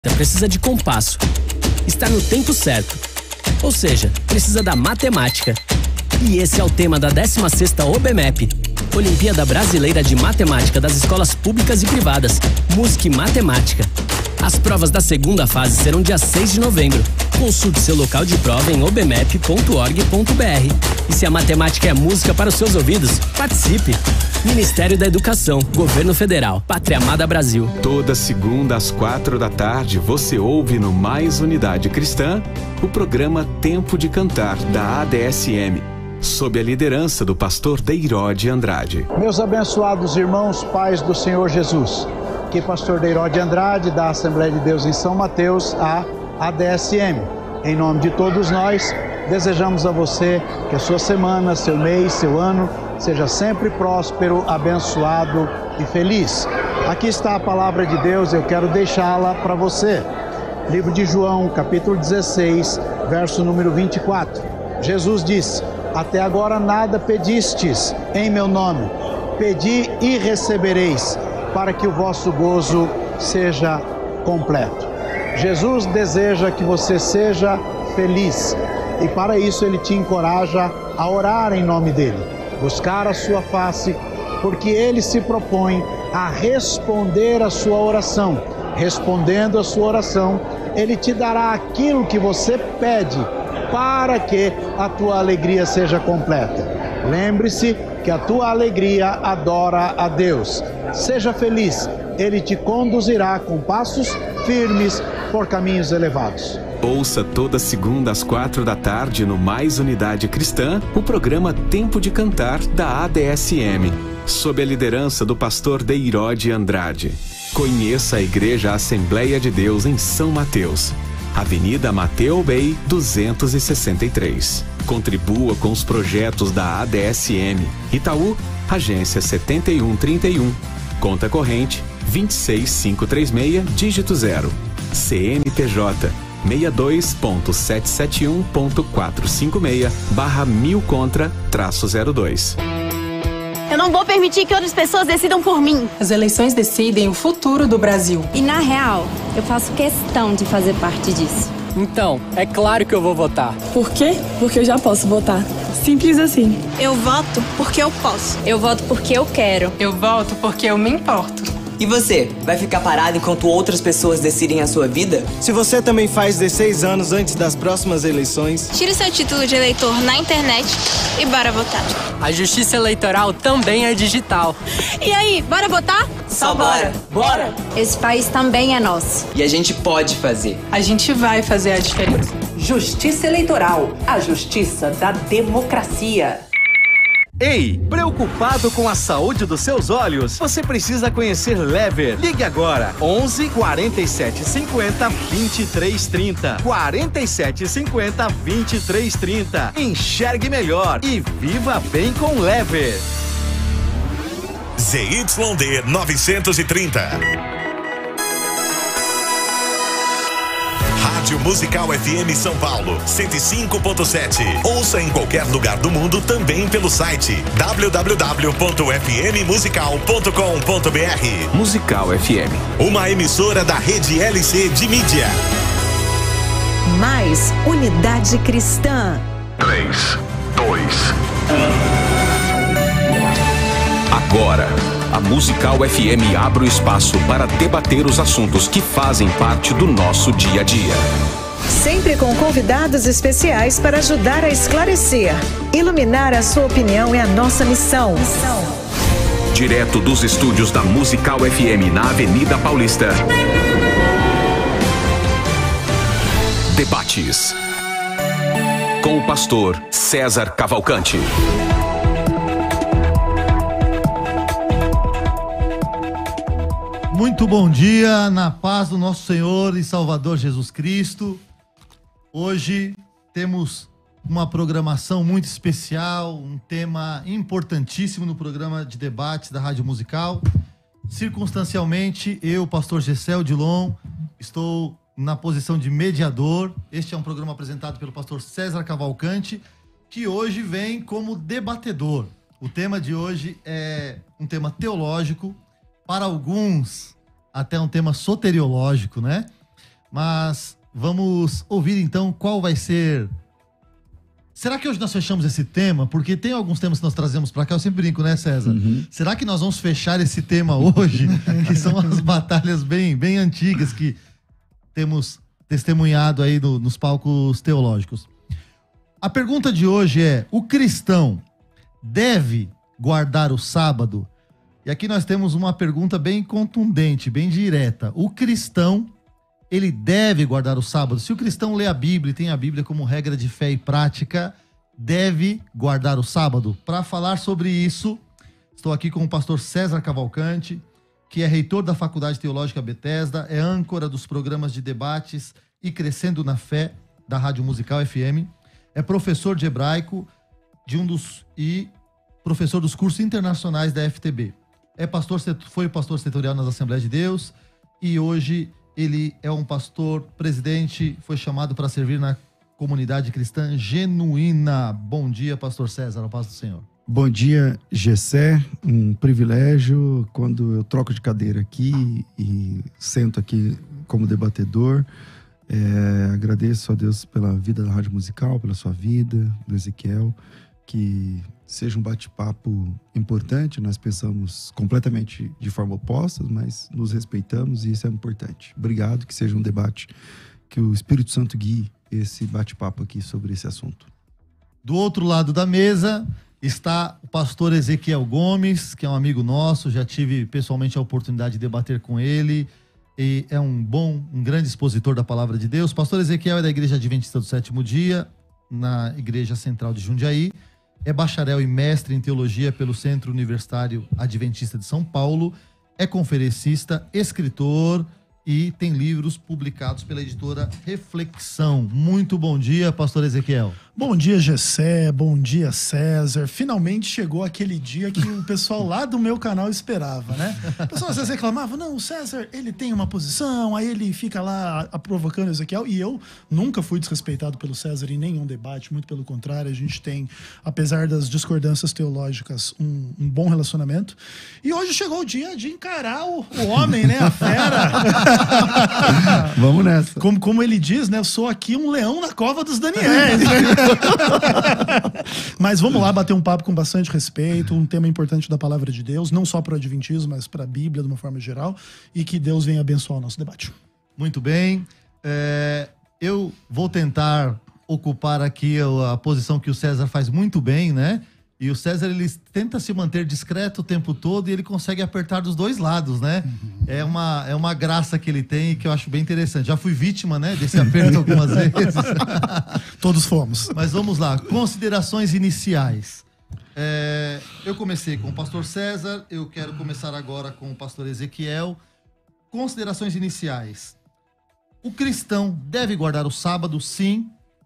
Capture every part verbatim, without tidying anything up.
Precisa de compasso. Está no tempo certo. Ou seja, precisa da matemática. E esse é o tema da décima sexta OBMEP, Olimpíada Brasileira de Matemática das Escolas Públicas e Privadas, Música e Matemática. As provas da segunda fase serão dia seis de novembro. Consulte seu local de prova em obmep ponto org ponto br. E se a matemática é música para os seus ouvidos, participe! Ministério da Educação, Governo Federal, Pátria Amada Brasil. Toda segunda às quatro da tarde você ouve no Mais Unidade Cristã o programa Tempo de Cantar da A D S M, sob a liderança do pastor Deirode Andrade. Meus abençoados irmãos, pais do Senhor Jesus, aqui pastor Deirode Andrade da Assembleia de Deus em São Mateus, a A D S M. Em nome de todos nós, desejamos a você que a sua semana, seu mês, seu ano seja sempre próspero, abençoado e feliz. Aqui está a palavra de Deus, eu quero deixá-la para você. Livro de João, capítulo dezesseis, verso número vinte e quatro. Jesus disse: até agora nada pedistes em meu nome. Pedi e recebereis, para que o vosso gozo seja completo. Jesus deseja que você seja feliz e para isso Ele te encoraja a orar em nome dEle, buscar a sua face, porque Ele se propõe a responder a sua oração. Respondendo a sua oração, Ele te dará aquilo que você pede para que a tua alegria seja completa. Lembre-se que a tua alegria adora a Deus. Seja feliz, Ele te conduzirá com passos firmes por caminhos elevados. Ouça toda segunda às quatro da tarde no Mais Unidade Cristã o programa Tempo de Cantar da A D S M, sob a liderança do pastor Deirode Andrade. Conheça a Igreja Assembleia de Deus em São Mateus, Avenida Mateu Bey duzentos e sessenta e três. Contribua com os projetos da A D S M. Itaú, agência setenta e um trinta e um. Conta corrente vinte e seis mil quinhentos e trinta e seis, dígito zero. C N P J seis dois ponto sete sete um ponto quatro cinco seis barra mil contra traço zero dois. Eu não vou permitir que outras pessoas decidam por mim. As eleições decidem o futuro do Brasil. E na real, eu faço questão de fazer parte disso. Então, é claro que eu vou votar. Por quê? Porque eu já posso votar. Simples assim. Eu voto porque eu posso. Eu voto porque eu quero. Eu voto porque eu me importo. E você, vai ficar parado enquanto outras pessoas decidem a sua vida? Se você também faz dezesseis anos antes das próximas eleições, tire seu título de eleitor na internet e bora votar. A justiça eleitoral também é digital. E aí, bora votar? Só bora! Bora! Esse país também é nosso. E a gente pode fazer. A gente vai fazer a diferença. Justiça Eleitoral, a justiça da democracia. Ei, preocupado com a saúde dos seus olhos? Você precisa conhecer Lever. Ligue agora, onze, quarenta e sete, cinquenta, vinte e três, trinta. quarenta e sete, cinquenta, vinte e três, trinta. Enxergue melhor e viva bem com Lever. Z Y D novecentos e trinta. Rádio Musical F M São Paulo, cento e cinco ponto sete. Ouça em qualquer lugar do mundo também pelo site w w w ponto f m musical ponto com ponto b r. Musical F M, uma emissora da rede L C de mídia. Mais Unidade Cristã. três, dois, um. Agora, a Musical F M abre o espaço para debater os assuntos que fazem parte do nosso dia a dia. Sempre com convidados especiais para ajudar a esclarecer. Iluminar a sua opinião é a nossa missão. Direto dos estúdios da Musical F M na Avenida Paulista. Debates. Com o pastor César Cavalcante. Muito bom dia, na paz do nosso Senhor e Salvador Jesus Cristo. Hoje temos uma programação muito especial, um tema importantíssimo no programa de debates da Rádio Musical. Circunstancialmente, eu, pastor Gessel Dilon, estou na posição de mediador. Este é um programa apresentado pelo pastor César Cavalcante, que hoje vem como debatedor. O tema de hoje é um tema teológico, para alguns até um tema soteriológico, né? Mas vamos ouvir então qual vai ser... Será que hoje nós fechamos esse tema? Porque tem alguns temas que nós trazemos pra cá, eu sempre brinco, né, César? Uhum. Será que nós vamos fechar esse tema hoje? Que são as batalhas bem, bem antigas que temos testemunhado aí no, nos palcos teológicos. A pergunta de hoje é: o cristão deve guardar o sábado? E aqui nós temos uma pergunta bem contundente, bem direta. O cristão, ele deve guardar o sábado? Se o cristão lê a Bíblia e tem a Bíblia como regra de fé e prática, deve guardar o sábado? Para falar sobre isso, estou aqui com o pastor César Cavalcante, que é reitor da Faculdade Teológica Bethesda, é âncora dos programas de debates e Crescendo na Fé da Rádio Musical F M, é professor de hebraico de um dos e professor dos cursos internacionais da F T B. É pastor, foi pastor setorial nas Assembleias de Deus e hoje ele é um pastor presidente, foi chamado para servir na comunidade cristã genuína. Bom dia, pastor César, a paz do Senhor. Bom dia, Gessé. Um privilégio quando eu troco de cadeira aqui e sento aqui como debatedor. É, agradeço a Deus pela vida da Rádio Musical, pela sua vida, do Ezequiel, que seja um bate-papo importante. Nós pensamos completamente de forma oposta, mas nos respeitamos e isso é importante. Obrigado, que seja um debate, que o Espírito Santo guie esse bate-papo aqui sobre esse assunto. Do outro lado da mesa está o pastor Ezequiel Gomes, que é um amigo nosso, já tive pessoalmente a oportunidade de debater com ele, e é um bom, um grande expositor da Palavra de Deus. Pastor Ezequiel é da Igreja Adventista do Sétimo Dia, na Igreja Central de Jundiaí, é bacharel e mestre em teologia pelo Centro Universitário Adventista de São Paulo, é conferencista, escritor e tem livros publicados pela editora Reflexão. Muito bom dia, pastor Ezequiel. Bom dia, Gessé, bom dia, César. Finalmente chegou aquele dia que o pessoal lá do meu canal esperava, né? O pessoal às vezes reclamava, não, o César, ele tem uma posição, aí ele fica lá provocando o Ezequiel, e eu nunca fui desrespeitado pelo César em nenhum debate, muito pelo contrário, a gente tem, apesar das discordâncias teológicas, um, um bom relacionamento. E hoje chegou o dia de encarar o, o homem, né, a fera. Vamos nessa. Como, como ele diz, né, eu sou aqui um leão na cova dos Daniéis, né? Mas vamos lá bater um papo com bastante respeito, um tema importante da Palavra de Deus, não só para o Adventismo, mas para a Bíblia de uma forma geral, e que Deus venha abençoar o nosso debate. Muito bem. É, eu vou tentar ocupar aqui a, a posição que o César faz muito bem, né? E o César, ele tenta se manter discreto o tempo todo e ele consegue apertar dos dois lados, né? Uhum. É uma, é uma graça que ele tem que eu acho bem interessante. Já fui vítima, né, desse aperto algumas vezes. Todos fomos. Mas vamos lá. Considerações iniciais. É, eu comecei com o pastor César, eu quero começar agora com o pastor Ezequiel. Considerações iniciais. O cristão deve guardar o sábado, sim?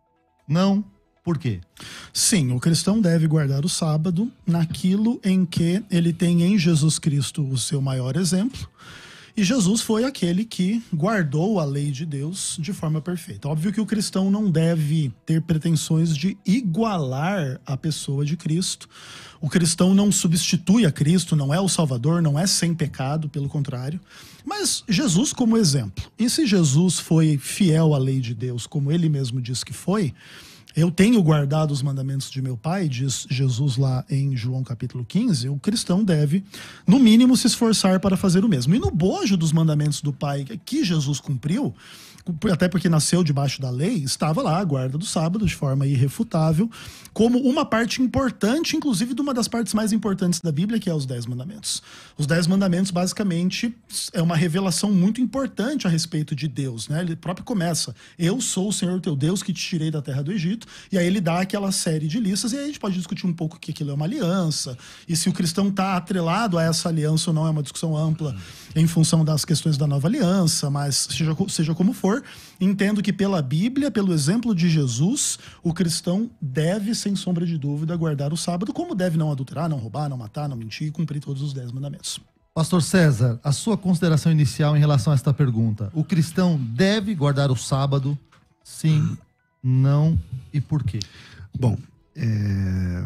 Não? Por quê? Sim, o cristão deve guardar o sábado naquilo em que ele tem em Jesus Cristo o seu maior exemplo. E Jesus foi aquele que guardou a lei de Deus de forma perfeita. Óbvio que o cristão não deve ter pretensões de igualar a pessoa de Cristo. O cristão não substitui a Cristo, não é o Salvador, não é sem pecado, pelo contrário. Mas Jesus como exemplo. E se Jesus foi fiel à lei de Deus, como ele mesmo diz que foi, eu tenho guardado os mandamentos de meu pai, diz Jesus lá em João capítulo quinze, o cristão deve, no mínimo, se esforçar para fazer o mesmo. E no bojo dos mandamentos do pai que Jesus cumpriu, até porque nasceu debaixo da lei, estava lá a guarda do sábado de forma irrefutável, como uma parte importante, inclusive de uma das partes mais importantes da Bíblia, que é os Dez Mandamentos. Os Dez Mandamentos, basicamente, é uma revelação muito importante a respeito de Deus, né? Ele próprio começa, eu sou o Senhor teu Deus que te tirei da terra do Egito, e aí ele dá aquela série de listas, e aí a gente pode discutir um pouco que aquilo é uma aliança, e se o cristão está atrelado a essa aliança ou não, é uma discussão ampla em função das questões da nova aliança, mas seja, seja como for, entendo que pela Bíblia, pelo exemplo de Jesus, o cristão deve, sem sombra de dúvida, guardar o sábado, como deve não adulterar, não roubar, não matar, não mentir e cumprir todos os dez mandamentos. Pastor César, a sua consideração inicial em relação a esta pergunta. O cristão deve guardar o sábado? Sim, não e por quê? Bom, é...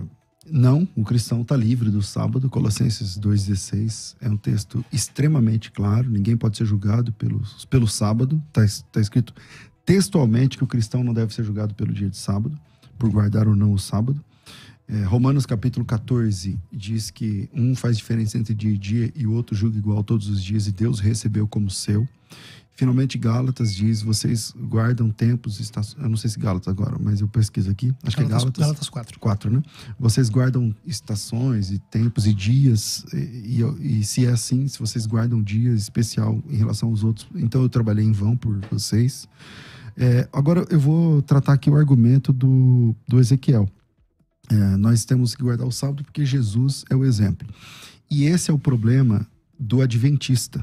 não, o cristão está livre do sábado. Colossenses dois dezesseis é um texto extremamente claro. Ninguém pode ser julgado pelo, pelo sábado. Está tá escrito textualmente que o cristão não deve ser julgado pelo dia de sábado, por guardar ou não o sábado. É, Romanos capítulo quatorze diz que um faz diferença entre dia e dia e o outro julga igual todos os dias, e Deus recebeu como seu. Finalmente, Gálatas diz, vocês guardam tempos, estações, eu não sei se Gálatas agora, mas eu pesquiso aqui, acho Gálatas, que é Gálatas. Gálatas quatro. quatro, né? Vocês guardam estações e tempos e dias, e, e, e se é assim, se vocês guardam dias especial em relação aos outros, então eu trabalhei em vão por vocês. É, agora eu vou tratar aqui o argumento do, do Ezequiel. É, nós temos que guardar o sábado porque Jesus é o exemplo. E esse é o problema do adventista.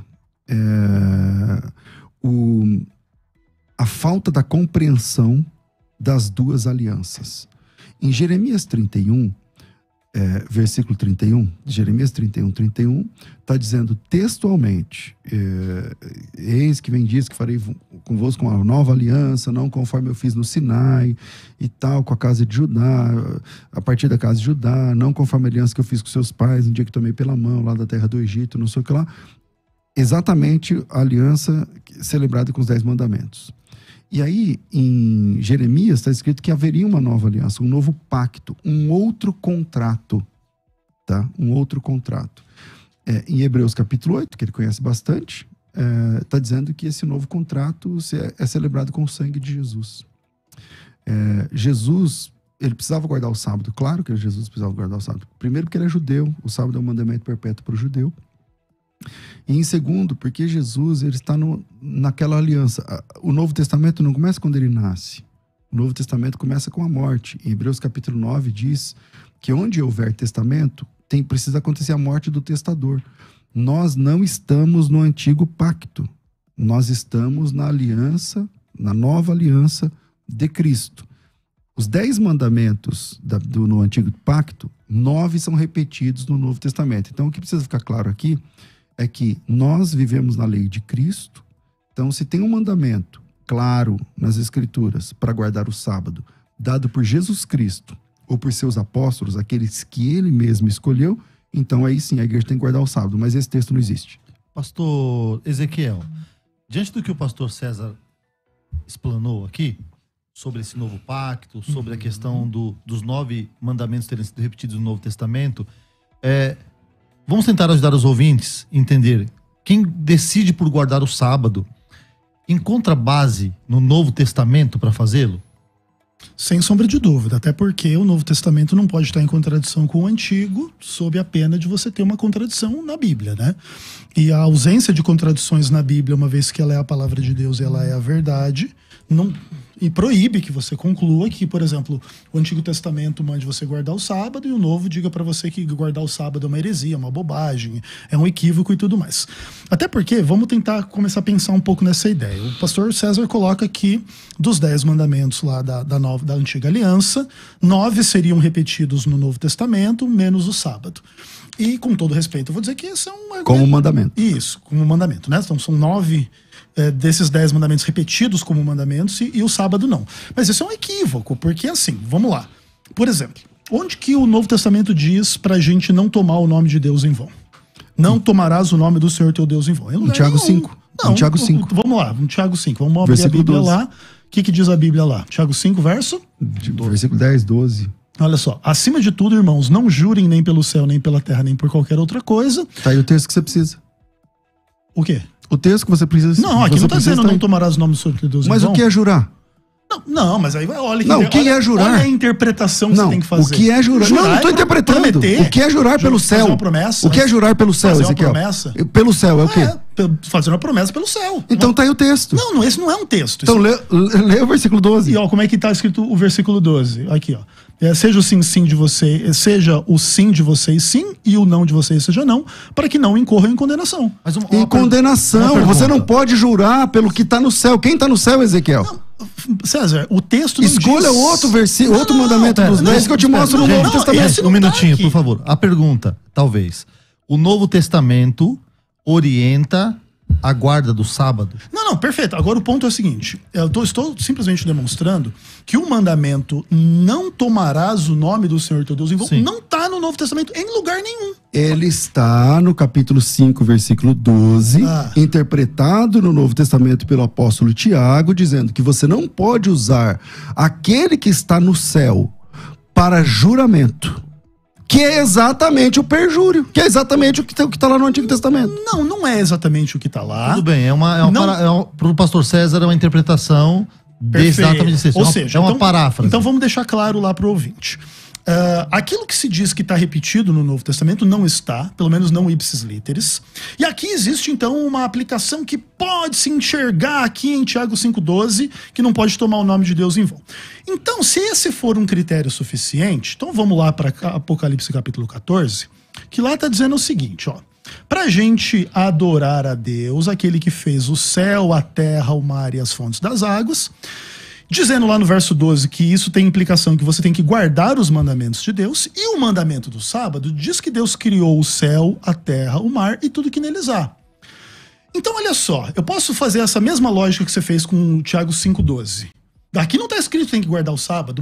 É, o, a falta da compreensão das duas alianças. Em Jeremias trinta e um, é, versículo trinta e um, Jeremias trinta e um, trinta e um, está dizendo textualmente, é, eis que vem diz que farei convosco uma nova aliança, não conforme eu fiz no Sinai e tal, com a casa de Judá, a partir da casa de Judá, não conforme a aliança que eu fiz com seus pais, no dia que tomei pela mão, lá da terra do Egito, não sei o que lá. Exatamente a aliança celebrada com os dez mandamentos. E aí, em Jeremias, está escrito que haveria uma nova aliança, um novo pacto, um outro contrato, tá? Um outro contrato. É, em Hebreus capítulo oito, que ele conhece bastante, está é, dizendo que esse novo contrato é celebrado com o sangue de Jesus. É, Jesus, ele precisava guardar o sábado. Claro que Jesus precisava guardar o sábado. Primeiro porque ele é judeu, o sábado é um mandamento perpétuo para o judeu. E em segundo, porque Jesus ele está no, naquela aliança. O Novo Testamento não começa quando ele nasce. O Novo Testamento começa com a morte. Em Hebreus capítulo nove diz que onde houver testamento, tem, precisa acontecer a morte do testador. Nós não estamos no antigo pacto. Nós estamos na aliança, na nova aliança de Cristo. Os dez mandamentos da, do, no antigo pacto, nove são repetidos no Novo Testamento. Então o que precisa ficar claro aqui é que nós vivemos na lei de Cristo. Então, se tem um mandamento claro nas Escrituras para guardar o sábado, dado por Jesus Cristo ou por seus apóstolos, aqueles que ele mesmo escolheu, então aí sim a igreja tem que guardar o sábado, mas esse texto não existe. Pastor Ezequiel, diante do que o pastor César explanou aqui, sobre esse novo pacto, sobre a questão do, dos nove mandamentos terem sido repetidos no Novo Testamento, é... vamos tentar ajudar os ouvintes a entender. Quem decide por guardar o sábado encontra base no Novo Testamento para fazê-lo? Sem sombra de dúvida, até porque o Novo Testamento não pode estar em contradição com o Antigo, sob a pena de você ter uma contradição na Bíblia, né? E a ausência de contradições na Bíblia, uma vez que ela é a palavra de Deus e ela é a verdade, não... e proíbe que você conclua que, por exemplo, o Antigo Testamento mande você guardar o sábado e o Novo diga para você que guardar o sábado é uma heresia, uma bobagem, é um equívoco e tudo mais. Até porque, vamos tentar começar a pensar um pouco nessa ideia. O pastor César coloca que dos dez mandamentos lá da, da, nova, da Antiga Aliança, nove seriam repetidos no Novo Testamento, menos o sábado. E, com todo respeito, eu vou dizer que esse é um... Como mandamento. Isso, como mandamento, né? Então, são nove... É, desses dez mandamentos repetidos como mandamentos e, e o sábado não. Mas isso é um equívoco, porque assim, vamos lá. Por exemplo, onde que o Novo Testamento diz pra gente não tomar o nome de Deus em vão? Não tomarás o nome do Senhor teu Deus em vão. Em Tiago cinco. Não, em Tiago cinco. Vamos lá, em Tiago cinco. Vamos abrir versículo a Bíblia doze. lá. O que que diz a Bíblia lá? Tiago cinco, verso? Versículo dez, doze. Olha só. Acima de tudo, irmãos, não jurem nem pelo céu, nem pela terra, nem por qualquer outra coisa. Tá aí o texto que você precisa. O quê? O texto que você precisa... Não, aqui não está dizendo não tomarás o nome do Senhor teu Deus em vão. Mas o que é jurar? Não, não, mas aí olha que Não, o que olha, é jurar? Olha a interpretação que não, você tem que fazer. O que é jurar? jurar não, não estou é interpretando. prometer, o que é jurar pelo céu? Fazer uma promessa. O que é jurar pelo céu, fazer Ezequiel? Uma promessa. Pelo céu é o quê? É, fazer uma promessa pelo céu. Então tá aí o texto. Não, não, esse não é um texto. Então lê, lê o versículo doze. E ó, como é que tá escrito o versículo doze? Aqui, ó. É, seja o sim, sim de vocês, seja o sim de vocês sim e o não de vocês seja não, para que não incorram em condenação. Mas uma, uma em condenação, você não pode jurar pelo que está no céu. Quem está no céu, Ezequiel? Não, César, o texto não Escolha diz... outro versículo, outro não, mandamento não, dos dez que eu te mostro no não, Novo não, Testamento. Um minutinho, tá por favor. A pergunta, talvez. O Novo Testamento orienta a guarda do sábado? Não, não, perfeito. Agora o ponto é o seguinte, eu tô, estou simplesmente demonstrando que o mandamento não tomarás o nome do Senhor teu Deus em vão, não está no Novo Testamento em lugar nenhum. Ele está no capítulo cinco, versículo doze, ah. interpretado no Novo Testamento pelo apóstolo Tiago, dizendo que você não pode usar aquele que está no céu para juramento. Que é exatamente o perjúrio. Que é exatamente o que está lá no Antigo Testamento. Não, não é exatamente o que está lá. Tudo bem, é uma, é uma para, é uma, pro pastor César é uma interpretação de exatamente isso. Ou é uma, seja, é uma então, paráfrase. Então vamos deixar claro lá pro ouvinte. Uh, aquilo que se diz que está repetido no Novo Testamento não está, pelo menos não ipsis literis. E aqui existe então uma aplicação que pode se enxergar aqui em Tiago cinco doze, que não pode tomar o nome de Deus em vão. Então, se esse for um critério suficiente, então vamos lá para Apocalipse capítulo catorze, que lá está dizendo o seguinte, ó. Pra gente adorar a Deus, aquele que fez o céu, a terra, o mar e as fontes das águas, dizendo lá no verso doze que isso tem implicação que você tem que guardar os mandamentos de Deus, e o mandamento do sábado diz que Deus criou o céu, a terra, o mar e tudo que neles há. Então olha só, eu posso fazer essa mesma lógica que você fez com o Tiago cinco doze. Daqui não está escrito que tem que guardar o sábado,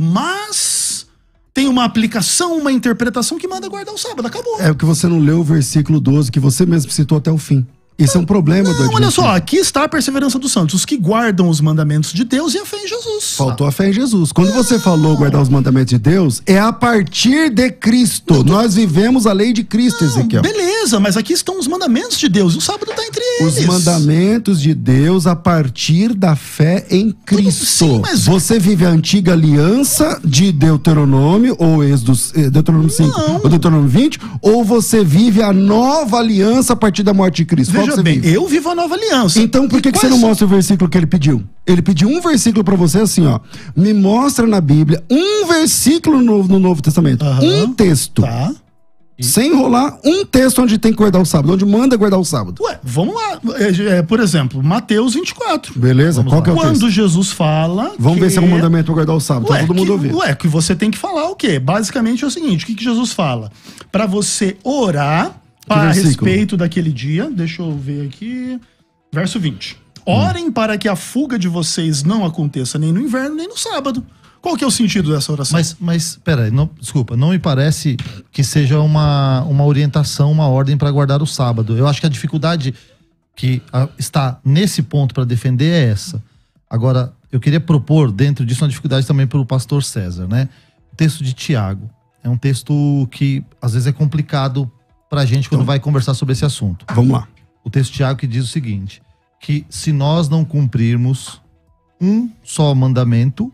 mas tem uma aplicação, uma interpretação que manda guardar o sábado, acabou. É porque você não leu o versículo doze, que você mesmo citou até o fim. Isso é um problema não, do Advento. Olha só, aqui está a perseverança dos santos, os que guardam os mandamentos de Deus e a fé em Jesus. Faltou a fé em Jesus. Quando não. você falou guardar os mandamentos de Deus, é a partir de Cristo. Não. Nós vivemos a lei de Cristo, não, Ezequiel. Beleza, mas aqui estão os mandamentos de Deus. O sábado está entre eles. Os mandamentos de Deus a partir da fé em Cristo. Sim, mas... Você vive a antiga aliança de Deuteronômio, ou Êxodo, Deuteronômio cinco, não. ou Deuteronômio vinte, ou você vive a nova aliança a partir da morte de Cristo. Veja bem, vive? eu vivo a nova aliança. Então por que, que você não mostra o versículo que ele pediu? Ele pediu um versículo pra você assim, ó. Me mostra na Bíblia um versículo no, no Novo Testamento. Uhum. Um texto. Tá. Sem enrolar, um texto onde tem que guardar o sábado, onde manda guardar o sábado. Ué, vamos lá. É, é, por exemplo, Mateus vinte e quatro. Beleza, vamos qual lá. que é o Quando texto? Jesus fala. Vamos que... ver se é um mandamento pra guardar o sábado, ué, pra todo mundo que, ouvir. Ué, que você tem que falar o quê? Basicamente é o seguinte: o que, que Jesus fala? Pra você orar a respeito daquele dia, deixa eu ver aqui, verso vinte. Orem hum. para que a fuga de vocês não aconteça nem no inverno, nem no sábado. Qual que é o sentido dessa oração? Mas, mas peraí, não, desculpa, não me parece que seja uma, uma orientação, uma ordem para guardar o sábado. Eu acho que a dificuldade que a, está nesse ponto para defender é essa. Agora, eu queria propor dentro disso uma dificuldade também para o pastor César, né? O texto de Tiago é um texto que às vezes é complicado pra gente quando então, vai conversar sobre esse assunto. Vamos lá. O texto de Tiago que diz o seguinte, que se nós não cumprirmos um só mandamento,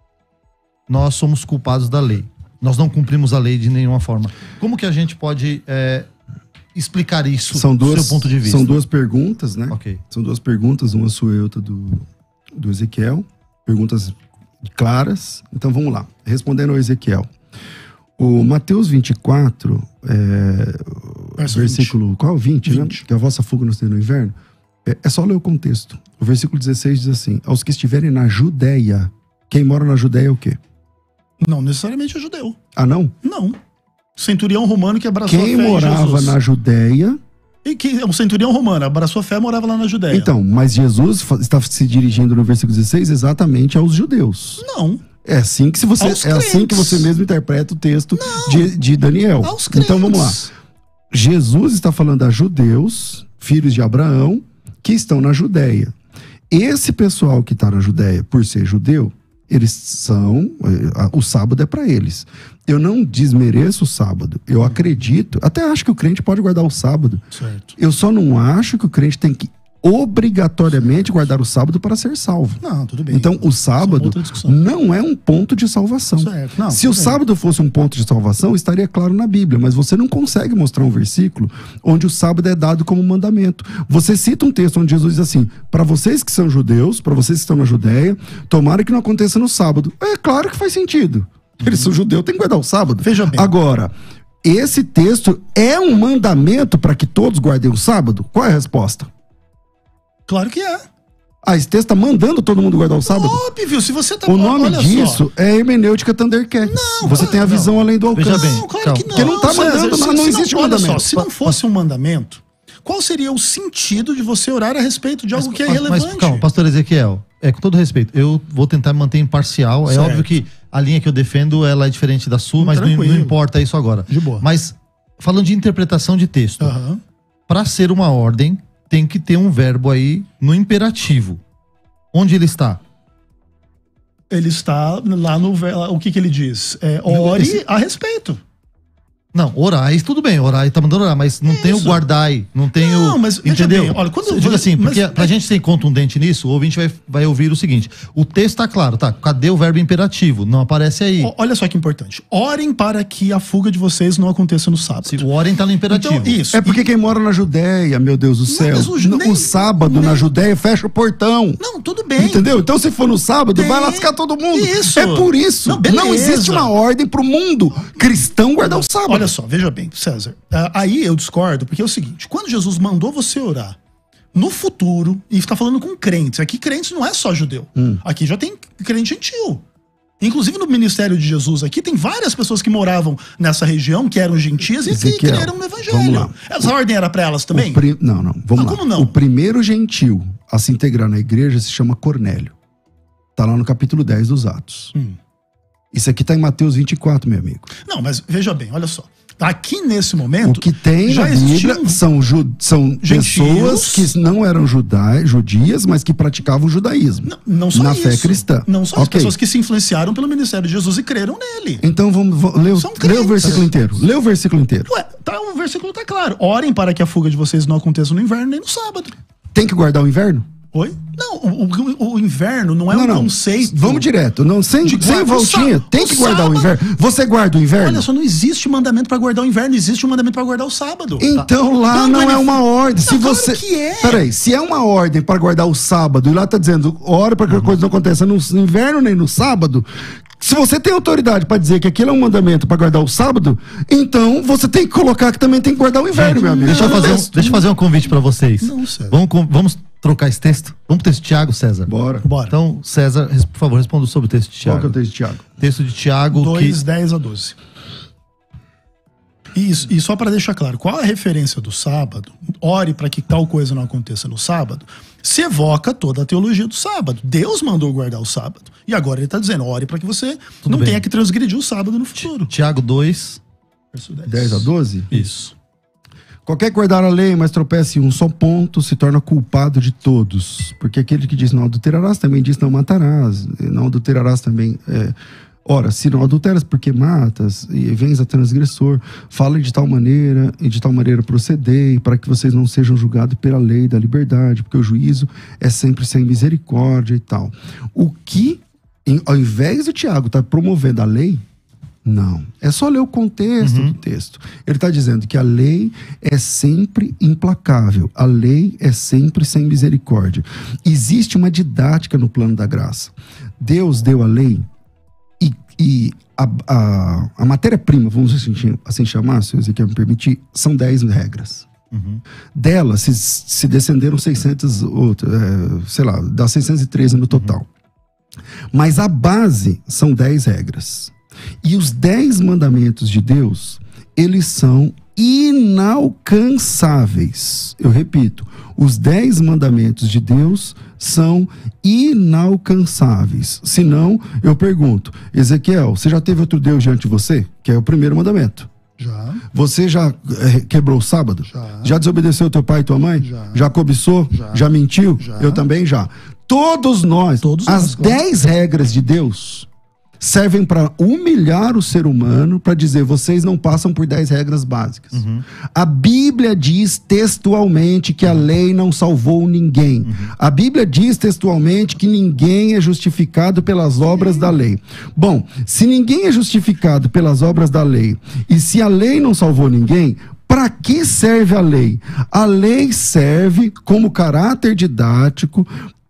nós somos culpados da lei. Nós não cumprimos a lei de nenhuma forma. Como que a gente pode é, explicar isso são duas, do seu ponto de vista? São duas perguntas, né? Ok. São duas perguntas, uma sua e outra do, do Ezequiel. Perguntas claras. Então vamos lá. Respondendo ao Ezequiel. O Mateus vinte e quatro, é, versículo vinte. Qual? vinte, vinte, né? Que a vossa fuga não esteja no inverno. É, é só ler o contexto. O versículo dezesseis diz assim: aos que estiverem na Judéia. Quem mora na Judéia é o quê? Não necessariamente é judeu. Ah, não? Não. Centurião romano que abraçou Quem a fé morava em Jesus. na Judéia... E que o centurião romano abraçou a fé, morava lá na Judéia. Então, mas Jesus está se dirigindo no versículo dezesseis exatamente aos judeus. Não. É assim que, se você, é assim que você mesmo interpreta o texto de, de Daniel. Aos crentes. Então vamos lá. Jesus está falando a judeus, filhos de Abraão, que estão na Judéia. Esse pessoal que está na Judéia, por ser judeu, eles são, o sábado é para eles. Eu não desmereço o sábado, eu acredito, até acho que o crente pode guardar o sábado. Certo. Eu só não acho que o crente tem que obrigatoriamente guardar o sábado para ser salvo. Não, tudo bem. Então o sábado não é um ponto de salvação. Certo. Não, Se o bem. sábado fosse um ponto de salvação, estaria claro na Bíblia, mas você não consegue mostrar um versículo onde o sábado é dado como mandamento. Você cita um texto onde Jesus diz assim: para vocês que são judeus, para vocês que estão na Judéia, tomara que não aconteça no sábado. É claro que faz sentido. Eles são judeus, tem que guardar o sábado. Veja bem. Agora, esse texto é um mandamento para que todos guardem o sábado? Qual é a resposta? Claro que é. Ah, esse texto tá mandando todo mundo guardar o sábado? Óbvio, se você tá... O nome olha disso só. é hermenêutica Thundercat. Não, você tem a visão não. além do alcance. Veja bem, não, claro calma. que não. Porque não tá mandando, César, não, não se existe não, mandamento. Olha só, se não fosse um mandamento, qual seria o sentido de você orar a respeito de algo mas, que é mas, relevante? Mas, calma, pastor Ezequiel, é, com todo respeito, eu vou tentar manter imparcial. Certo. É óbvio que a linha que eu defendo, ela é diferente da sua, mas não, não importa isso agora. De boa. Mas, falando de interpretação de texto, uhum. para ser uma ordem, tem que ter um verbo aí no imperativo. Onde ele está? Ele está lá no... O que que ele diz? É, ore Esse... a respeito. Não, orais, tudo bem, orai, tá mandando orar, mas não Isso. tem o guardai, não tem não, o... Mas, entendeu? Bem, olha, quando eu digo assim, porque mas, pra é... gente ser contundente nisso, o ouvinte vai, vai ouvir o seguinte, o texto tá claro, tá? Cadê o verbo imperativo? Não aparece aí. O, olha só que importante, orem para que a fuga de vocês não aconteça no sábado. Se o orem tá no imperativo. Então, isso. É porque e... quem mora na Judéia, meu Deus do céu, não, o, nem, o sábado nem... na Judéia fecha o portão. Não, tudo bem. Entendeu? Então se for no sábado, tem... vai lascar todo mundo. Isso. É por isso. Não, não existe uma ordem pro mundo cristão guardar o sábado. Olha só, veja bem, César, aí eu discordo, porque é o seguinte, quando Jesus mandou você orar no futuro, e está falando com crentes, aqui crentes não é só judeu, hum. aqui já tem crente gentil. Inclusive no ministério de Jesus aqui, tem várias pessoas que moravam nessa região, que eram gentias e que creram no evangelho. Essa o, ordem era para elas também? Pri, não, não, vamos não, lá. Como não? O primeiro gentil a se integrar na igreja se chama Cornélio. Tá lá no capítulo dez dos Atos. Hum. Isso aqui tá em Mateus vinte e quatro, meu amigo. Não, mas veja bem, olha só. Aqui nesse momento... O que tem já na Bíblia são, ju, são pessoas que não eram judai, judias, mas que praticavam o judaísmo. Não, não só na isso. fé cristã. Não só okay. as pessoas que se influenciaram pelo ministério de Jesus e creram nele. Então vamos, vamos ler, ler o versículo inteiro. Lê o versículo inteiro. Ué, tá, o versículo tá claro. Orem para que a fuga de vocês não aconteça no inverno nem no sábado. Tem que guardar o inverno? Oi? Não, o, o, o inverno não é não, um não. conceito. Vamos direto, não, sem, sem voltinha. Tem que guardar o inverno. Você guarda o inverno? Olha só, não existe mandamento para guardar o inverno, existe um mandamento para guardar o sábado. Então lá não, não é uma ordem. Se não, você... claro que é. Peraí, se é uma ordem para guardar o sábado e lá tá dizendo, ora para que a coisa não aconteça no inverno nem no sábado. Se você tem autoridade para dizer que aquilo é um mandamento para guardar o sábado, então você tem que colocar que também tem que guardar o inverno, Gente, meu amigo. Deixa eu fazer um, deixa eu fazer um convite para vocês. Não, César. Vamos, vamos trocar esse texto? Vamos pro texto de Tiago, César? Bora. Bora. Então, César, por favor, responda sobre o texto de Tiago. Qual que é o texto de Tiago? Texto de Tiago dois, que... dez a doze. Isso, e só para deixar claro, qual a referência do sábado? Ore para que tal coisa não aconteça no sábado. Se evoca toda a teologia do sábado. Deus mandou guardar o sábado. E agora ele está dizendo, ore para que você Tudo não bem. tenha que transgredir o sábado no futuro. Tiago dois, dez a doze? Isso. Qualquer que guardar a lei, mas tropece em um só ponto, se torna culpado de todos. Porque aquele que diz não adulterarás, também diz não matarás. Não adulterarás também... É... Ora, se não adulteras porque matas e vens a transgressor, fala de tal maneira e de tal maneira procedei, para que vocês não sejam julgados pela lei da liberdade, porque o juízo é sempre sem misericórdia e tal. O que, em, ao invés do Tiago estar tá promovendo a lei, não. É só ler o contexto uhum. do texto. Ele está dizendo que a lei é sempre implacável, a lei é sempre sem misericórdia. Existe uma didática no plano da graça. Deus deu a lei. E a, a, a matéria-prima, vamos assim, assim chamar, se você quer me permitir, são dez regras. Uhum. Delas se, se descenderam seiscentas, outras, é, sei lá, dá seiscentas e treze no total. Uhum. Mas a base são dez regras. E os dez mandamentos de Deus, eles são inalcançáveis. Eu repito, os dez mandamentos de Deus são inalcançáveis. Se não, eu pergunto, Ezequiel, você já teve outro Deus diante de você? Que é o primeiro mandamento. Já. Você já é, quebrou o sábado? Já. Já desobedeceu teu pai e tua mãe? Já. Já cobiçou? Já, já mentiu? Já. Eu também já. Todos nós, Todos as nós, dez claro. regras de Deus servem para humilhar o ser humano, para dizer, vocês não passam por dez regras básicas. Uhum. A Bíblia diz textualmente que a lei não salvou ninguém. Uhum. A Bíblia diz textualmente que ninguém é justificado pelas obras da lei. Bom, se ninguém é justificado pelas obras da lei, e se a lei não salvou ninguém, para que serve a lei? A lei serve como caráter didático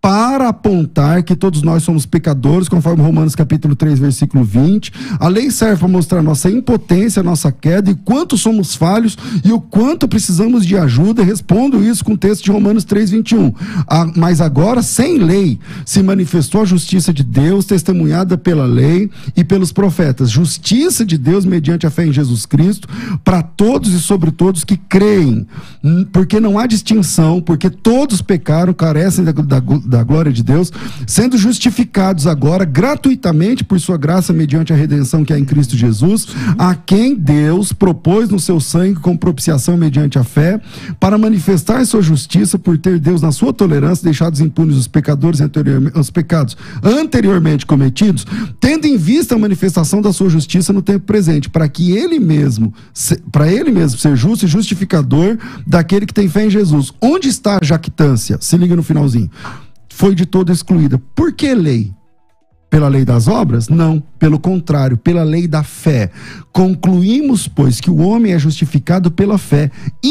para apontar que todos nós somos pecadores, conforme Romanos capítulo três, versículo vinte. A lei serve para mostrar nossa impotência, nossa queda, e quanto somos falhos e o quanto precisamos de ajuda. Eu respondo isso com o texto de Romanos três, vinte e um. Ah, mas agora, sem lei, se manifestou a justiça de Deus, testemunhada pela lei e pelos profetas. Justiça de Deus mediante a fé em Jesus Cristo, para todos e sobre todos que creem. Porque não há distinção, porque todos pecaram, carecem da, da da glória de Deus, sendo justificados agora gratuitamente por sua graça mediante a redenção que há em Cristo Jesus, a quem Deus propôs no seu sangue com propiciação mediante a fé, para manifestar sua justiça, por ter Deus na sua tolerância deixado impunes os pecadores anteriormente, os pecados anteriormente cometidos, tendo em vista a manifestação da sua justiça no tempo presente, para que ele mesmo, para ele mesmo ser justo e justificador daquele que tem fé em Jesus. Onde está a jactância? Se liga no finalzinho. Foi de todo excluída. Por que lei? Pela lei das obras? Não, pelo contrário, pela lei da fé. Concluímos, pois, que o homem é justificado pela fé,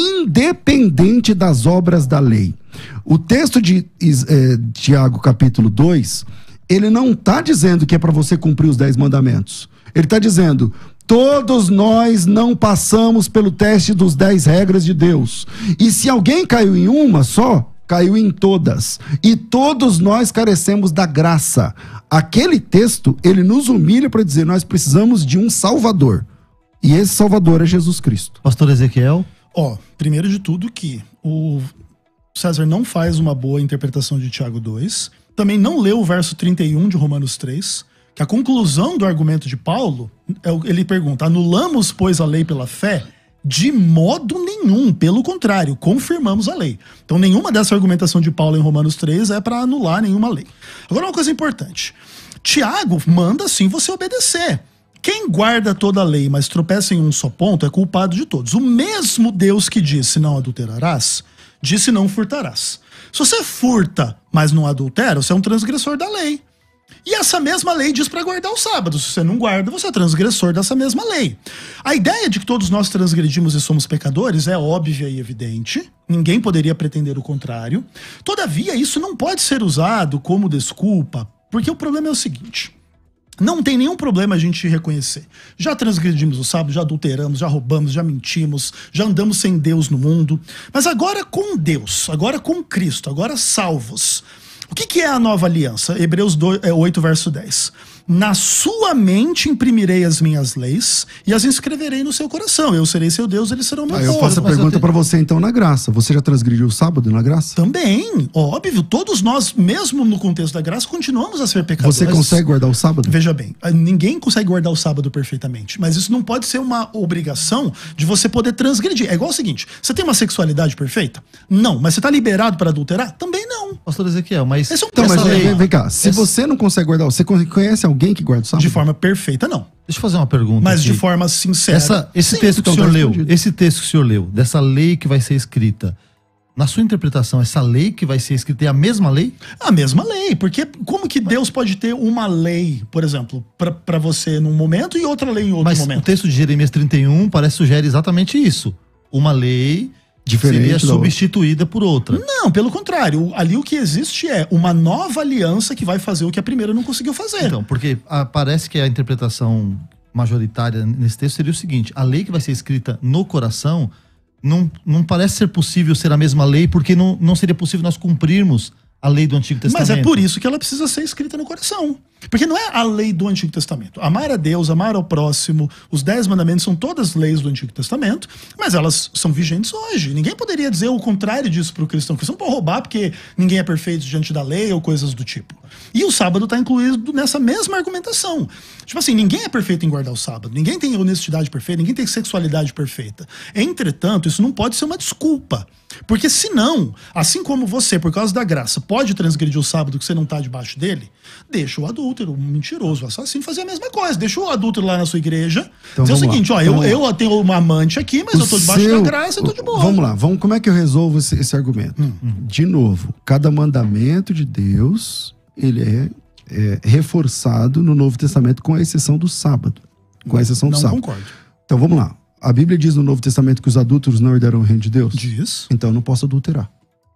independente das obras da lei. O texto de é, Tiago, capítulo dois, ele não está dizendo que é para você cumprir os dez mandamentos. Ele está dizendo: todos nós não passamos pelo teste dos dez regras de Deus. E se alguém caiu em uma só, caiu em todas, e todos nós carecemos da graça. Aquele texto, ele nos humilha para dizer: nós precisamos de um Salvador, e esse Salvador é Jesus Cristo. Pastor Ezequiel? Ó, primeiro de tudo que o César não faz uma boa interpretação de Tiago dois, também não leu o verso trinta e um de Romanos três, que a conclusão do argumento de Paulo, ele pergunta: anulamos, pois, a lei pela fé? De modo nenhum, pelo contrário, confirmamos a lei. Então nenhuma dessa argumentação de Paulo em Romanos três é para anular nenhuma lei. Agora uma coisa importante, Tiago manda sim você obedecer. Quem guarda toda a lei, mas tropeça em um só ponto, é culpado de todos. O mesmo Deus que disse não adulterarás, disse não furtarás. Se você furta, mas não adultera, você é um transgressor da lei. E essa mesma lei diz para guardar o sábado. Se você não guarda, você é transgressor dessa mesma lei. A ideia de que todos nós transgredimos e somos pecadores é óbvia e evidente. Ninguém poderia pretender o contrário. Todavia, isso não pode ser usado como desculpa, porque o problema é o seguinte: não tem nenhum problema a gente reconhecer. Já transgredimos o sábado, já adulteramos, já roubamos, já mentimos, já andamos sem Deus no mundo. Mas agora com Deus, agora com Cristo, agora salvos. O que, que é a nova aliança? Hebreus oito, verso dez. Na sua mente imprimirei as minhas leis e as inscreverei no seu coração. Eu serei seu Deus, eles serão meu povo. Aí eu faço a pergunta para você então na graça. Você já transgrediu o sábado na graça? Também, óbvio. Todos nós, mesmo no contexto da graça, continuamos a ser pecadores. Você consegue guardar o sábado? Veja bem, ninguém consegue guardar o sábado perfeitamente. Mas isso não pode ser uma obrigação de você poder transgredir. É igual o seguinte: você tem uma sexualidade perfeita? Não. Mas você está liberado para adulterar? Também não. Pastor Ezequiel, mas... Esse é um então, mas lei. Vem, vem cá, se Esse... você não consegue guardar, você conhece alguém que guarda o sábado? De forma perfeita, não. Deixa eu fazer uma pergunta Mas aqui. de forma sincera. Essa, esse sim, texto que então o senhor tá leu, respondido. esse texto que o senhor leu, dessa lei que vai ser escrita, na sua interpretação, essa lei que vai ser escrita é a mesma lei? A mesma lei, porque como que Deus pode ter uma lei, por exemplo, para você num momento e outra lei em outro Mas momento? o texto de Jeremias trinta e um parece sugerir exatamente isso. Uma lei diferente seria substituída por outra. Não, pelo contrário. Ali o que existe é uma nova aliança que vai fazer o que a primeira não conseguiu fazer. Então, porque a, parece que a interpretação majoritária nesse texto seria o seguinte: a lei que vai ser escrita no coração não, não parece ser possível ser a mesma lei, porque não, não seria possível nós cumprirmos a lei do Antigo Testamento. Mas é por isso que ela precisa ser escrita no coração. Porque não é a lei do Antigo Testamento. Amar a Deus, amar ao próximo, os dez mandamentos são todas leis do Antigo Testamento, mas elas são vigentes hoje. Ninguém poderia dizer o contrário disso para o cristão. O cristão pode roubar porque ninguém é perfeito diante da lei ou coisas do tipo. E o sábado está incluído nessa mesma argumentação. Tipo assim, ninguém é perfeito em guardar o sábado. Ninguém tem honestidade perfeita, ninguém tem sexualidade perfeita. Entretanto, isso não pode ser uma desculpa. Porque senão, assim como você, por causa da graça, pode transgredir o sábado que você não está debaixo dele, deixa o adúltero, o mentiroso, o assassino fazer a mesma coisa. Deixa o adúltero lá na sua igreja. Então, dizer o seguinte, lá. ó, então, eu, eu tenho uma amante aqui, mas eu tô debaixo seu, da graça e tô de boa. Vamos lá, vamos, como é que eu resolvo esse, esse argumento? Hum. De novo, cada mandamento de Deus, ele é, é reforçado no Novo Testamento, com a exceção do sábado. Com a exceção do não sábado. Não concordo. Então vamos lá. A Bíblia diz no Novo Testamento que os adúlteros não herdarão o reino de Deus? Diz. Então eu não posso adulterar.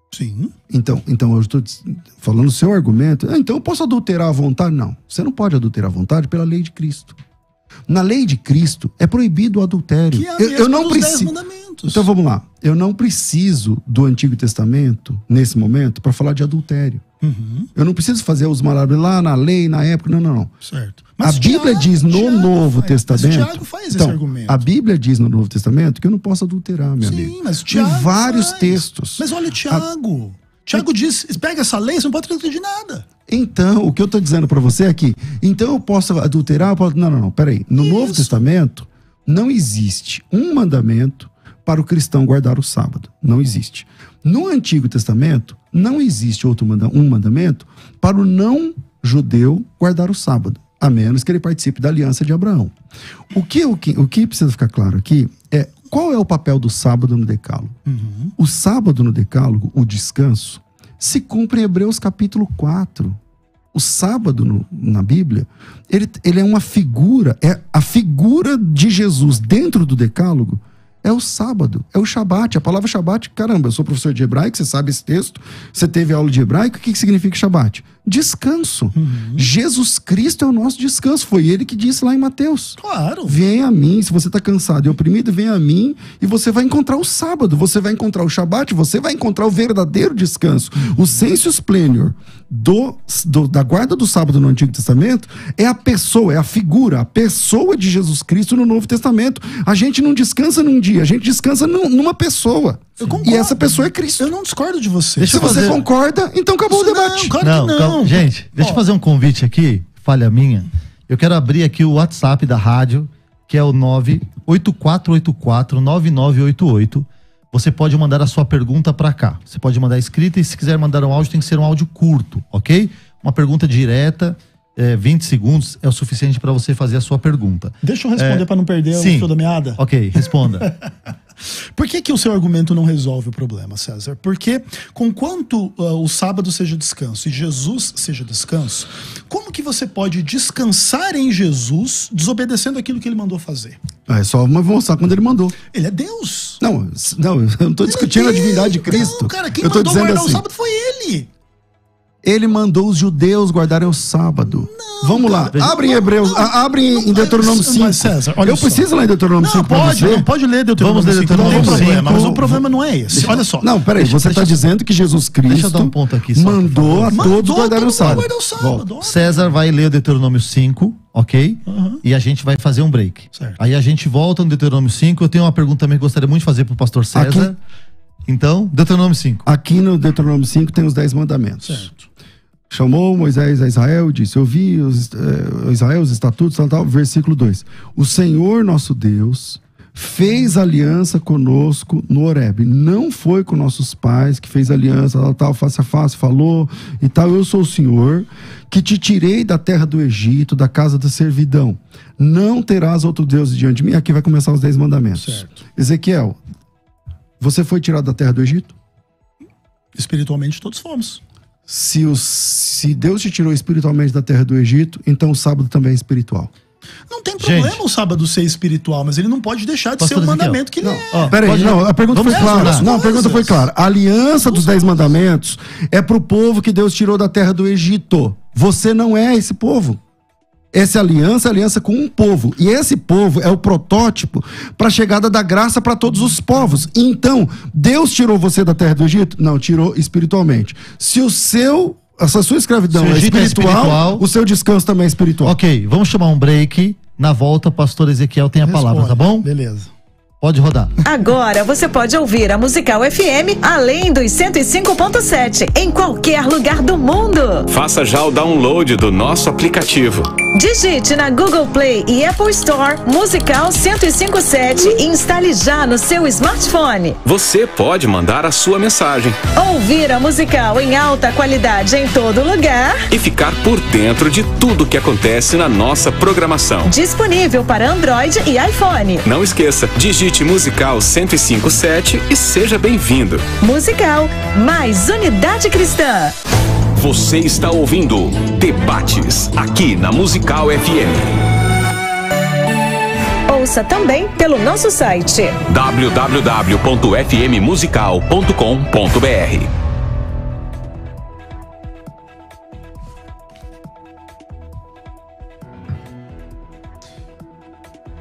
Sim. Então, então eu estou falando o seu argumento. Ah, então eu posso adulterar à vontade? Não. Você não pode adulterar à vontade pela lei de Cristo. Na lei de Cristo é proibido o adultério. Que é a eu, eu não dos dez preciso. mandamentos. Então vamos lá. Eu não preciso do Antigo Testamento nesse momento para falar de adultério. Uhum. Eu não preciso fazer os maravilhas lá na lei, na época. Não, não, não. Certo. A Bíblia Tiago, diz no Tiago Novo faz, Testamento. Mas Tiago faz esse então, argumento. a Bíblia diz no Novo Testamento que eu não posso adulterar, meu Sim, amigo. mas Tiago Em vários faz. textos. Mas olha, Tiago. A... Tiago diz: pega essa lei, você não pode adulterar de nada. Então, o que eu tô dizendo para você é que, então eu posso adulterar? Eu posso... Não, não, não, peraí. No Isso. Novo Testamento, não existe um mandamento para o cristão guardar o sábado. Não existe. No Antigo Testamento, não existe outro manda... um mandamento para o não judeu guardar o sábado, a menos que ele participe da aliança de Abraão. O que, o que, o que precisa ficar claro aqui é qual é o papel do sábado no decálogo. Uhum. O sábado no decálogo, o descanso, se cumpre em Hebreus capítulo quatro. O sábado no, na Bíblia, ele, ele é uma figura, é a figura de Jesus dentro do decálogo, é o sábado, é o Shabat. A palavra Shabat, caramba, eu sou professor de hebraico, você sabe esse texto, você teve aula de hebraico, o que, que significa Shabat? Descanso. Uhum. Jesus Cristo é o nosso descanso, foi ele que disse lá em Mateus. Claro. Vem a mim, se você está cansado e oprimido, vem a mim e você vai encontrar o sábado, você vai encontrar o Shabat, você vai encontrar o verdadeiro descanso. Uhum. O sensus plenior do, do, da guarda do sábado no Antigo Testamento é a pessoa, é a figura, a pessoa de Jesus Cristo no Novo Testamento. A gente não descansa num dia, a gente descansa num, numa pessoa. E essa pessoa é Cristo. Eu não discordo de você. Deixa Se você fazer... concorda, então acabou Isso o debate. Não, claro não, que não. Calma. Gente, deixa oh. eu fazer um convite aqui, falha minha. Eu quero abrir aqui o WhatsApp da rádio, que é o nove oito quatro oito quatro nove nove oito oito. Você pode mandar a sua pergunta para cá. Você pode mandar escrita e se quiser mandar um áudio, tem que ser um áudio curto, ok? Uma pergunta direta, é, vinte segundos é o suficiente para você fazer a sua pergunta. Deixa eu responder é, para não perder sim. o fio da meada. Ok, responda. Por que que o seu argumento não resolve o problema, César? Porque conquanto uh, o sábado seja descanso e Jesus seja descanso, como que você pode descansar em Jesus desobedecendo aquilo que ele mandou fazer? É só mostrar quando ele mandou. Ele é Deus. Não, não eu não estou discutindo é a divindade de Cristo. Não, cara, quem eu tô mandou dizendo guardar assim, o sábado foi ele. Ele mandou os judeus guardarem o sábado. Não, Vamos lá, cara, abre em Hebreus, não, abre em Deuteronômio cinco. Mas César, olha eu só. preciso ler em Deuteronômio cinco pra pode, você? Não, pode ler Deuteronômio Vamos ler cinco, não tem Deuteronômio problema, cinco. mas o problema não é esse. Olha só. Não, peraí, deixa, você está dizendo que Jesus Cristo deixa eu dar um ponto aqui, só, mandou a mandou todos guardarem o sábado. Guardar o sábado. César vai ler o Deuteronômio cinco, ok? Uhum. E a gente vai fazer um break. Certo. Aí a gente volta no Deuteronômio cinco. Eu tenho uma pergunta também que eu gostaria muito de fazer pro pastor César. Aqui, então, Deuteronômio cinco. Aqui no Deuteronômio cinco tem os dez mandamentos. Certo. Chamou Moisés a Israel e disse, ouvi os, eh, Israel os estatutos, tal, tal, versículo dois. O Senhor nosso Deus fez aliança conosco no Horebe. Não foi com nossos pais que fez aliança, tal, tal, face a face, falou e tal. Eu sou o Senhor que te tirei da terra do Egito, da casa da servidão. Não terás outro Deus diante de mim. Aqui vai começar os dez mandamentos. Certo. Ezequiel, você foi tirado da terra do Egito? Espiritualmente todos fomos. Se, os, se Deus te tirou espiritualmente da terra do Egito, então o sábado também é espiritual. Não tem problema Gente. o sábado ser espiritual, mas ele não pode deixar de Pastor ser o mandamento que ele não, é. Ó, peraí, não, a pergunta Vamos foi clara. Não, a pergunta foi clara. A aliança dos dez mandamentos é pro povo que Deus tirou da terra do Egito. Você não é esse povo. Essa aliança é aliança com um povo. E esse povo é o protótipo para a chegada da graça para todos os povos. Então, Deus tirou você da terra do Egito? Não, tirou espiritualmente. Se o seu, essa sua escravidão é espiritual, é espiritual, o seu descanso também é espiritual. Ok, vamos chamar um break. Na volta, o pastor Ezequiel tem a Responde. palavra, tá bom? Beleza. Pode rodar. Agora você pode ouvir a Musical F M além dos cento e cinco ponto sete em qualquer lugar do mundo. Faça já o download do nosso aplicativo. Digite na Google Play e Apple Store Musical cento e cinco ponto sete e instale já no seu smartphone. Você pode mandar a sua mensagem. Ouvir a Musical em alta qualidade em todo lugar. E ficar por dentro de tudo que acontece na nossa programação. Disponível para Android e iPhone. Não esqueça, digite Musical cento e cinco ponto sete e seja bem-vindo. Musical, mais unidade cristã. Você está ouvindo Debates, aqui na Musical F M. Ouça também pelo nosso site w w w ponto f m musical ponto com ponto b r.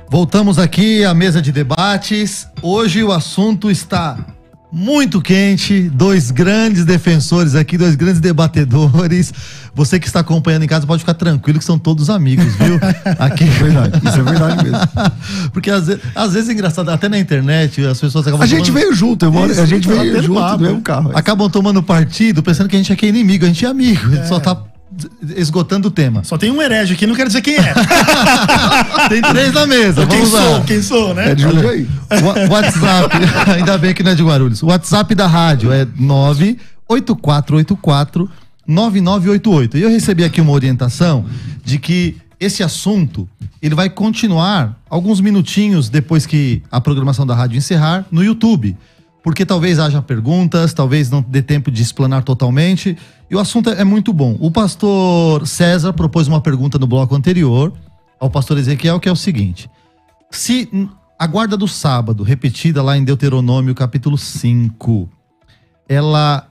Voltamos aqui à mesa de debates. Hoje o assunto está muito quente. Dois grandes defensores aqui, dois grandes debatedores. Você que está acompanhando em casa pode ficar tranquilo que são todos amigos, viu? Aqui. É verdade, isso é verdade mesmo. Porque às vezes, às vezes é engraçado, até na internet as pessoas acabam. A gente tomando... veio junto, irmão. A gente veio junto papo. no mesmo carro. Acabam tomando partido pensando que a gente é que é inimigo. A gente é amigo, a gente é. só tá esgotando o tema. Só tem um herege aqui, não quero dizer quem é. Tem três na mesa. Quem Vamos sou, lá. quem sou, né? É de aí. WhatsApp, ainda bem que não é de Guarulhos. O WhatsApp da rádio é nove oito quatro oito quatro nove nove oito oito. E eu recebi aqui uma orientação de que esse assunto ele vai continuar alguns minutinhos depois que a programação da rádio encerrar no YouTube. Porque talvez haja perguntas, talvez não dê tempo de explanar totalmente. E o assunto é muito bom. O pastor César propôs uma pergunta no bloco anterior ao pastor Ezequiel, que é o seguinte: se a guarda do sábado, repetida lá em Deuteronômio capítulo cinco, ela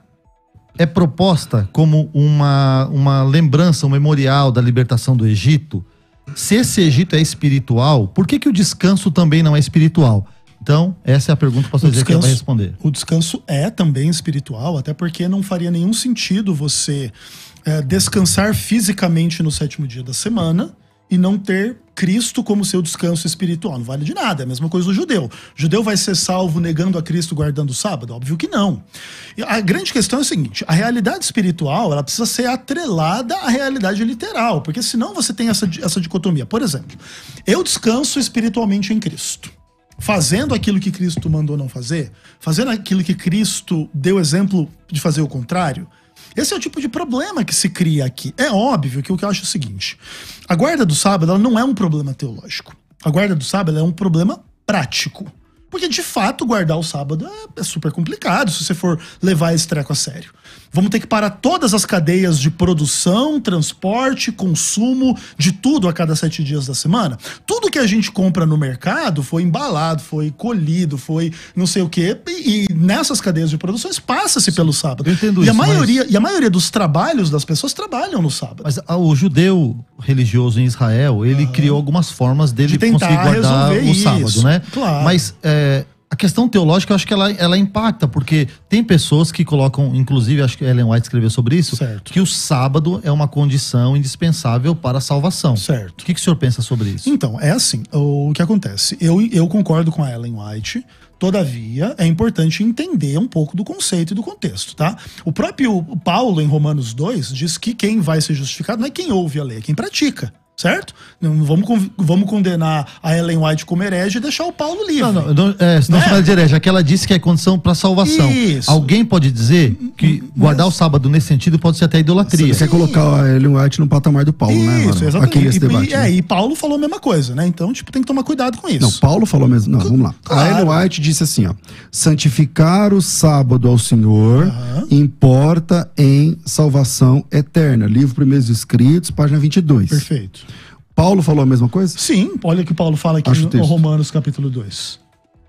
é proposta como uma, uma lembrança, um memorial da libertação do Egito, se esse Egito é espiritual, por que que o descanso também não é espiritual? Então, essa é a pergunta que o pastor Ezequiel vai responder. O descanso é também espiritual, até porque não faria nenhum sentido você é, descansar fisicamente no sétimo dia da semana e não ter Cristo como seu descanso espiritual. Não vale de nada, é a mesma coisa do judeu. O judeu vai ser salvo negando a Cristo guardando o sábado? Óbvio que não. E a grande questão é a seguinte: a realidade espiritual ela precisa ser atrelada à realidade literal, porque senão você tem essa, essa dicotomia. Por exemplo, eu descanso espiritualmente em Cristo, fazendo aquilo que Cristo mandou não fazer, fazendo aquilo que Cristo deu exemplo de fazer o contrário. Esse é o tipo de problema que se cria aqui. É óbvio que o que eu acho é o seguinte: a guarda do sábado ela não é um problema teológico. A guarda do sábado é um problema prático. Porque, de fato, guardar o sábado é, é super complicado se você for levar esse treco a sério. Vamos ter que parar todas as cadeias de produção, transporte, consumo, de tudo a cada sete dias da semana. Tudo que a gente compra no mercado foi embalado, foi colhido, foi não sei o quê. E, e nessas cadeias de produções passa-se pelo sábado. Eu entendo e isso, a maioria, mas... E a maioria dos trabalhos das pessoas trabalham no sábado. Mas ah, o judeu religioso em Israel, ele ah, criou algumas formas dele de conseguir guardar o isso. sábado, né? Claro. Mas... É... a questão teológica, eu acho que ela, ela impacta, porque tem pessoas que colocam, inclusive, acho que Ellen White escreveu sobre isso, certo, que o sábado é uma condição indispensável para a salvação. Certo. O que, que o senhor pensa sobre isso? Então, é assim, o que acontece? Eu, eu concordo com a Ellen White, todavia, é importante entender um pouco do conceito e do contexto, tá? O próprio Paulo, em Romanos dois, diz que quem vai ser justificado não é quem ouve a lei, é quem pratica. Certo? Não vamos, vamos condenar a Ellen White como herege e deixar o Paulo livre. Não, não, não é, senão né? chama de herege, é que ela disse que é condição para salvação. Isso. Alguém pode dizer que guardar Mas... o sábado nesse sentido pode ser até idolatria. Você quer colocar a Ellen White no patamar do Paulo, isso, né, mano? Isso, exatamente. Aqui nesse e, debate, e, né? é, e Paulo falou a mesma coisa, né? Então, tipo, tem que tomar cuidado com isso. Não, Paulo falou mesmo. Não, vamos lá. Claro. A Ellen White disse assim, ó: santificar o sábado ao Senhor uhum. importa em salvação eterna. Livro Primeiros Escritos, página vinte e dois. Perfeito. Paulo falou a mesma coisa? Sim, olha o que Paulo fala aqui Acho no Romanos capítulo dois.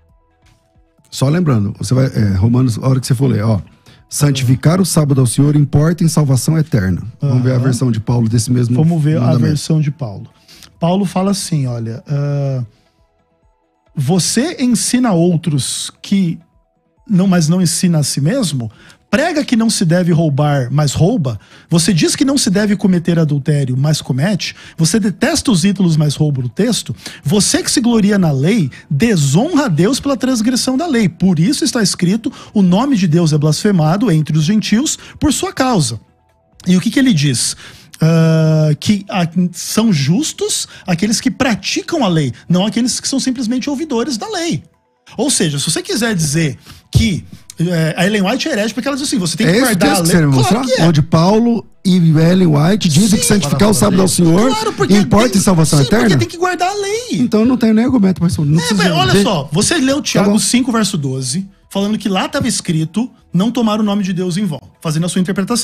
Só lembrando, você vai, é, Romanos, a hora que você for ler, ó: santificar o sábado ao Senhor importa em salvação eterna. Uhum. Vamos ver a versão de Paulo desse mesmo Vamos ver mandamento. A versão de Paulo. Paulo fala assim, olha, uh, você ensina outros que, não, mas não ensina a si mesmo? Prega que não se deve roubar, mas rouba. Você diz que não se deve cometer adultério, mas comete. Você detesta os ídolos, mas rouba o texto. Você que se gloria na lei, desonra a Deus pela transgressão da lei. Por isso está escrito: o nome de Deus é blasfemado entre os gentios por sua causa. E o que que ele diz? Uh, que a, são justos aqueles que praticam a lei, não aqueles que são simplesmente ouvidores da lei. Ou seja, se você quiser dizer que é, a Ellen White é herege, porque ela diz assim: você tem que é guardar esse a lei. Que você claro que é. Onde Paulo e Ellen White dizem Sim, que santificar o sábado ao Senhor claro, importa tem, em salvação sim, eterna. Porque tem que guardar a lei. Então não tem nem argumento, mas não é, mas olha ver. Só, você leu Tiago tá cinco, verso doze, falando que lá estava escrito não tomar o nome de Deus em vão, fazendo a sua interpretação.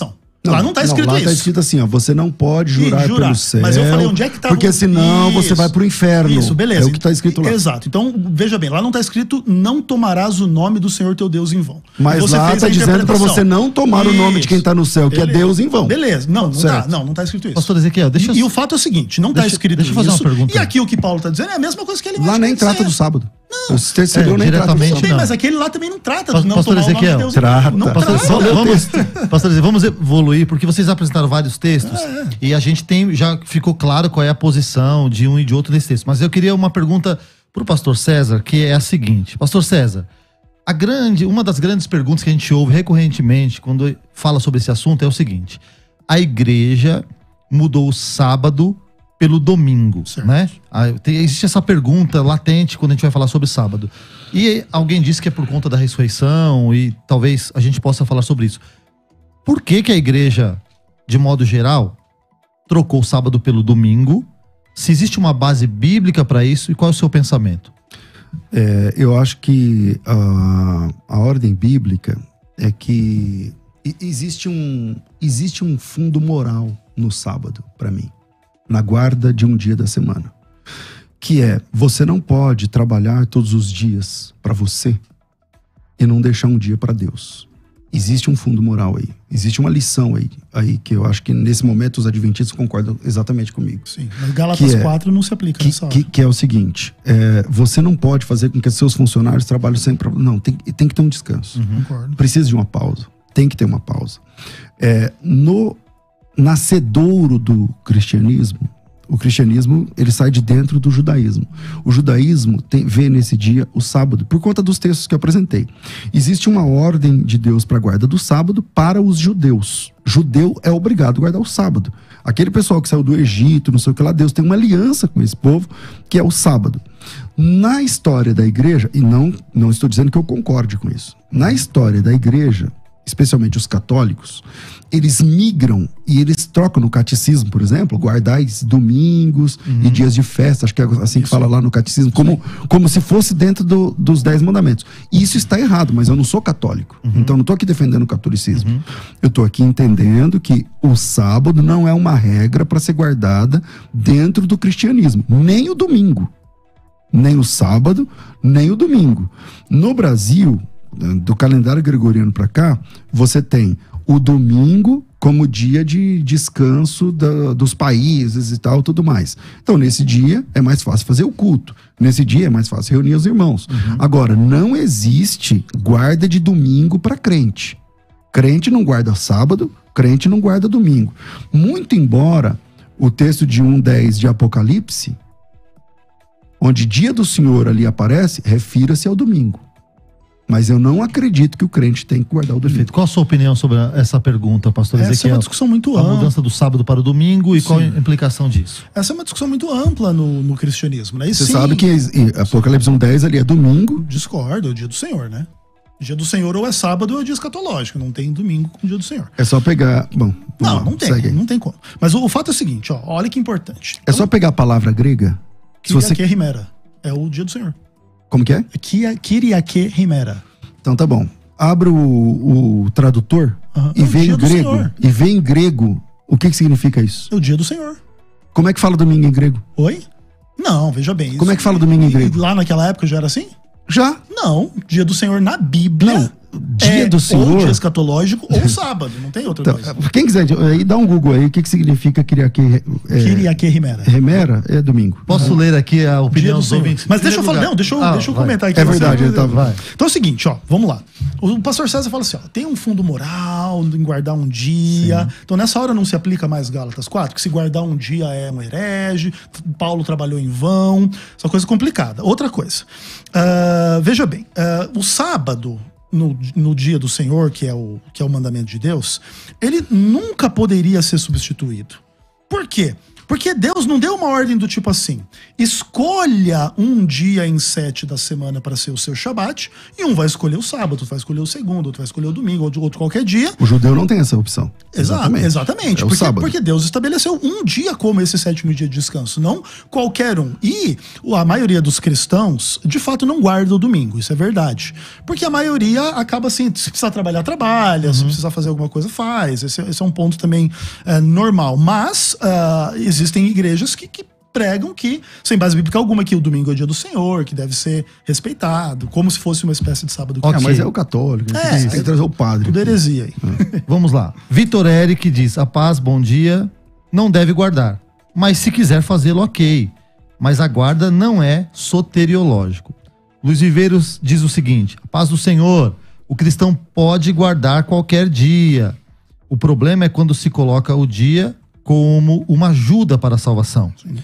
Não, lá não tá escrito não, lá isso. Lá tá escrito assim, ó, você não pode jurar, jurar. pelo céu. Mas eu falei, onde é que tá? Porque senão isso. você vai pro inferno. Isso, beleza. É o que tá escrito lá. Exato. Então, veja bem, lá não tá escrito, não tomarás o nome do Senhor teu Deus em vão. Mas você lá tá dizendo pra você não tomar isso. o nome de quem tá no céu, que beleza. é Deus em vão. Beleza. Não, não certo. tá, não, não tá escrito isso. Pastor Ezequiel, deixa eu... E o fato é o seguinte, não tá deixa, escrito deixa isso. Deixa eu fazer uma pergunta. E aqui o que Paulo tá dizendo é a mesma coisa que ele Lá nem trata do sábado. Não. O terceiro é, nem trata do sábado. Bem, mas aquele lá também não trata do não Pastor tomar Ezequiel, o nome de Deus. Trata. Não Pastor, trata. Vamos, pastor Ezequiel, vamos evoluir, porque vocês apresentaram vários textos é. e a gente tem, já ficou claro qual é a posição de um e de outro nesse texto. Mas eu queria uma pergunta pro pastor César, que é a seguinte. Pastor César, a grande, uma das grandes perguntas que a gente ouve recorrentemente quando fala sobre esse assunto é o seguinte: a igreja mudou o sábado pelo domingo, certo. né? Tem, existe essa pergunta latente quando a gente vai falar sobre sábado. E alguém disse que é por conta da ressurreição e talvez a gente possa falar sobre isso. Por que que a igreja, de modo geral, trocou o sábado pelo domingo? Se existe uma base bíblica para isso e qual é o seu pensamento? É, eu acho que a, a ordem bíblica é que existe um, existe um fundo moral no sábado, para mim. Na guarda de um dia da semana, que é, você não pode trabalhar todos os dias para você e não deixar um dia para Deus. Existe um fundo moral aí, existe uma lição aí, aí que eu acho que nesse momento os adventistas concordam exatamente comigo. Sim, mas Gálatas quatro não se aplica que, nessa hora. Que, que é o seguinte, é, você não pode fazer com que seus funcionários trabalhem sempre para... Não, tem, tem que ter um descanso. Uhum, concordo. Precisa de uma pausa, tem que ter uma pausa. É, no nascedouro do cristianismo, o cristianismo, ele sai de dentro do judaísmo. O judaísmo tem, vê nesse dia o sábado, por conta dos textos que eu apresentei. Existe uma ordem de Deus para a guarda do sábado para os judeus. Judeu é obrigado a guardar o sábado. Aquele pessoal que saiu do Egito, não sei o que lá, Deus tem uma aliança com esse povo, que é o sábado. Na história da igreja, e não, não estou dizendo que eu concorde com isso, na história da igreja, especialmente os católicos, eles migram e eles trocam no catecismo, por exemplo, guardais domingos uhum. e dias de festa, acho que é assim que isso. fala lá no catecismo, como, como se fosse dentro do, dos dez mandamentos. E isso está errado, mas eu não sou católico, uhum. então eu não estou aqui defendendo o catolicismo. Uhum. Eu estou aqui entendendo que o sábado não é uma regra para ser guardada dentro do cristianismo, nem o domingo, nem o sábado, nem o domingo. No Brasil, do calendário gregoriano para cá, você tem o domingo como dia de descanso da, dos países e tal, tudo mais. Então, nesse dia é mais fácil fazer o culto. Nesse dia é mais fácil reunir os irmãos. Uhum. Agora, não existe guarda de domingo para crente. Crente não guarda sábado, crente não guarda domingo. Muito embora o texto de um dez de Apocalipse, onde dia do Senhor ali aparece, refira-se ao domingo. Mas eu não acredito que o crente tem que guardar o domingo. Perfeito. Qual a sua opinião sobre essa pergunta, pastor Ezequiel? Essa é uma discussão muito ampla. A mudança do sábado para o domingo e sim. qual a implicação disso? Essa é uma discussão muito ampla no, no cristianismo, né? E você sim, sabe que Apocalipse um dez ali é domingo. Discordo, é o dia do Senhor, né? O dia do Senhor ou é sábado ou é dia escatológico. Não tem domingo com o dia do Senhor. É só pegar... Bom, não, lá, não tem, não tem como. Mas o, o fato é o seguinte, ó, olha que importante. É então, só pegar a palavra grega... Kyriake você... Himera. É o dia do Senhor. Como que é? Kyriake Himera. Então tá bom. Abra o, o tradutor uhum. e é vê em grego. E vê em grego o que, que significa isso. É o dia do Senhor. Como é que fala domingo em grego? Oi? Não, veja bem. Como é que fala domingo em grego? Lá naquela época já era assim? Já. Não, dia do Senhor na Bíblia. Não. Dia é, do Senhor. Ou dia escatológico ou sábado, não tem outra então, coisa. Quem quiser, aí dá um Google aí, o que, que significa Kyriake é, Kyriake Himera. Himera é domingo. Posso uhum. ler aqui a opinião do ouvintes? Mas deixa eu falar, não, deixa eu, ah, deixa eu comentar aqui. É verdade, ele tá, vai. Então é o seguinte, ó, vamos lá. O pastor César fala assim, ó, tem um fundo moral em guardar um dia. Sim. Então nessa hora não se aplica mais Gálatas quatro, que se guardar um dia é um herege, Paulo trabalhou em vão, essa coisa complicada. Outra coisa, uh, veja bem, uh, o sábado... No, no dia do Senhor, que é, o, que é o mandamento de Deus, ele nunca poderia ser substituído. Por quê? Porque Deus não deu uma ordem do tipo assim: escolha um dia em sete da semana para ser o seu Shabat, e um vai escolher o sábado, outro vai escolher o segundo, outro vai escolher o domingo, outro, outro qualquer dia. O judeu não tem essa opção. Exatamente. Exatamente. É o porque, sábado. porque Deus estabeleceu um dia como esse sétimo dia de descanso, não qualquer um. E a maioria dos cristãos, de fato, não guarda o domingo, isso é verdade. Porque a maioria acaba assim, se precisar trabalhar, trabalha, uhum. se precisar fazer alguma coisa, faz. Esse, esse é um ponto também é, normal. Mas uh, existem igrejas que, que pregam que, sem base bíblica alguma, que o domingo é o dia do Senhor, que deve ser respeitado, como se fosse uma espécie de sábado. Okay. É, mas é o católico, é, tem que trazer o padre. Tudo heresia aí. É. Vamos lá. Vitor Eric diz: a paz, bom dia, não deve guardar, mas se quiser fazê-lo, ok. Mas a guarda não é soteriológico. Luiz Viveiros diz o seguinte: a paz do Senhor, o cristão pode guardar qualquer dia. O problema é quando se coloca o dia como uma ajuda para a salvação. Sim.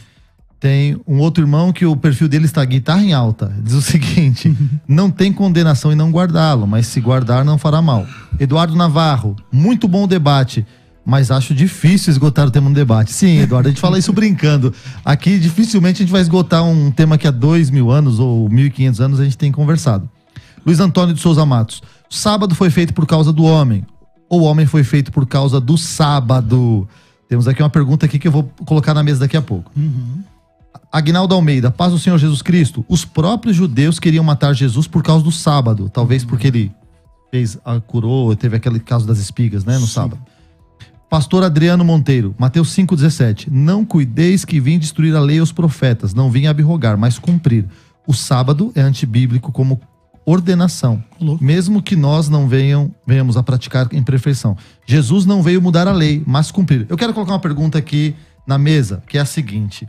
Tem um outro irmão que o perfil dele está guitarra em alta. Diz o seguinte: não tem condenação em não guardá-lo, mas se guardar não fará mal. Eduardo Navarro: muito bom o debate, mas acho difícil esgotar o tema no debate. Sim, Eduardo, a gente fala isso brincando. Aqui dificilmente a gente vai esgotar um tema que há dois mil anos ou mil e quinhentos anos a gente tem conversado. Luiz Antônio de Souza Matos: o sábado foi feito por causa do homem, ou o homem foi feito por causa do sábado? Temos aqui uma pergunta aqui que eu vou colocar na mesa daqui a pouco. Uhum. Aguinaldo Almeida: paz do Senhor Jesus Cristo. Os próprios judeus queriam matar Jesus por causa do sábado. Talvez porque ele fez, a, curou, teve aquele caso das espigas, né, no Sim. sábado. Pastor Adriano Monteiro: Mateus cinco, dezessete. Não cuideis que vim destruir a lei e os profetas. Não vim abrogar, mas cumprir. O sábado é antibíblico como ordenação, Louco. mesmo que nós não venham, venhamos a praticar em perfeição. Jesus não veio mudar a lei, mas cumprir. Eu quero colocar uma pergunta aqui na mesa, que é a seguinte: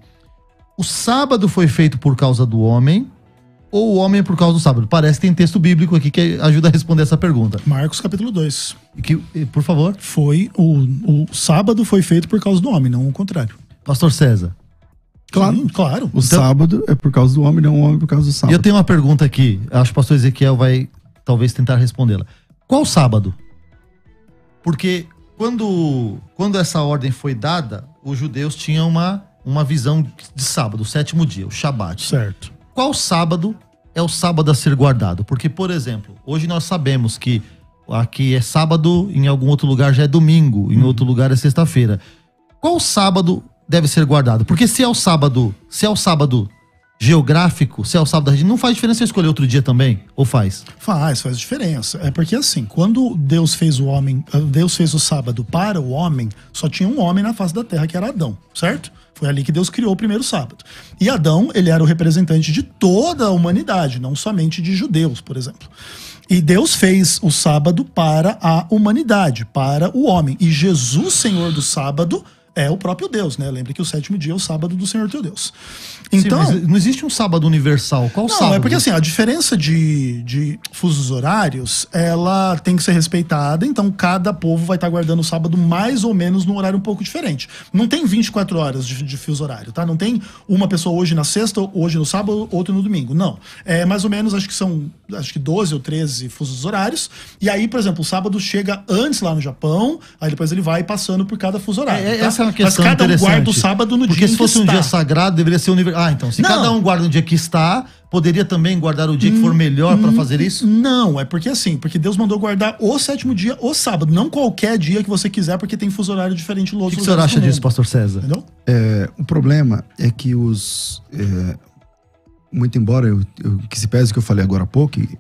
o sábado foi feito por causa do homem, ou o homem por causa do sábado? Parece que tem texto bíblico aqui que ajuda a responder essa pergunta. Marcos capítulo dois. Que, por favor. Foi o, o sábado foi feito por causa do homem, não o contrário. Pastor César. Claro, Sim, claro. O então, sábado é por causa do homem, não o homem por causa do sábado. E eu tenho uma pergunta aqui, acho que o pastor Ezequiel vai talvez tentar respondê-la. Qual sábado? Porque quando, quando essa ordem foi dada, os judeus tinham uma, uma visão de sábado, o sétimo dia, o Shabat. Certo. Qual sábado é o sábado a ser guardado? Porque, por exemplo, hoje nós sabemos que aqui é sábado, em algum outro lugar já é domingo, em hum. outro lugar é sexta-feira. Qual sábado deve ser guardado? Porque se é o sábado, se é o sábado geográfico, se é o sábado da gente, não faz diferença escolher outro dia também? Ou faz? Faz, faz diferença. É porque assim, quando Deus fez o homem, Deus fez o sábado para o homem, só tinha um homem na face da terra, que era Adão, certo? Foi ali que Deus criou o primeiro sábado. E Adão, ele era o representante de toda a humanidade, não somente de judeus, por exemplo. E Deus fez o sábado para a humanidade, para o homem. E Jesus, Senhor do sábado, é o próprio Deus, né? Lembra que o sétimo dia é o sábado do Senhor teu Deus. Então, Sim, mas não existe um sábado universal. Qual não, sábado? É porque assim, a diferença de, de fusos horários, ela tem que ser respeitada, então cada povo vai estar guardando o sábado mais ou menos num horário um pouco diferente. Não tem vinte e quatro horas de, de fuso horário, tá? Não tem uma pessoa hoje na sexta, hoje no sábado, outro no domingo. Não. É mais ou menos, acho que são acho que doze ou treze fusos horários. E aí, por exemplo, o sábado chega antes lá no Japão, aí depois ele vai passando por cada fuso horário. É, tá? Essa é uma questão Mas cada um interessante. guarda o sábado no porque dia se em que fosse um está. dia sagrado, deveria ser universal. Ah, então, se Não. cada um guarda o dia que está, poderia também guardar o dia que for melhor para fazer isso? Não, é porque assim, porque Deus mandou guardar o sétimo dia, o sábado, não qualquer dia que você quiser, porque tem fuso horário diferente no outro. O que, que o senhor acha disso, pastor César? Entendeu? É, o problema é que os... É, muito embora eu, eu, que se pese que eu falei agora há pouco, e,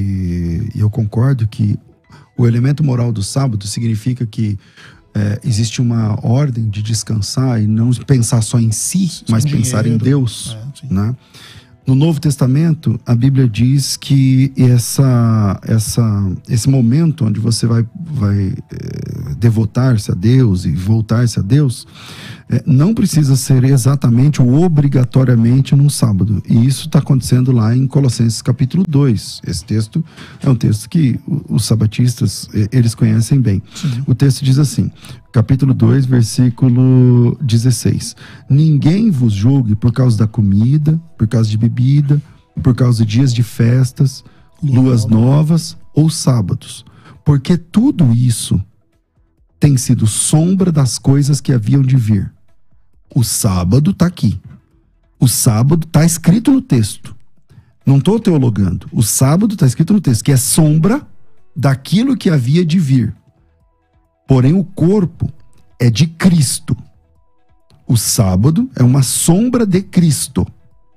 e, e eu concordo que o elemento moral do sábado significa que É, existe uma ordem de descansar e não pensar só em si, Sem mas dinheiro. pensar em Deus, é, né? No Novo Testamento, a Bíblia diz que essa, essa, esse momento onde você vai, vai é, devotar-se a Deus e voltar-se a Deus, é, não precisa ser exatamente ou obrigatoriamente num sábado. E isso está acontecendo lá em Colossenses capítulo dois. Esse texto é um texto que os sabatistas, eles conhecem bem. Sim. O texto diz assim, capítulo dois, versículo dezesseis. Ninguém vos julgue por causa da comida, por causa de bebida, por causa de dias de festas, luas novas ou sábados. Porque tudo isso tem sido sombra das coisas que haviam de vir. O sábado está aqui. O sábado está escrito no texto. Não estou teologando. O sábado está escrito no texto, que é sombra daquilo que havia de vir. Porém, o corpo é de Cristo. O sábado é uma sombra de Cristo.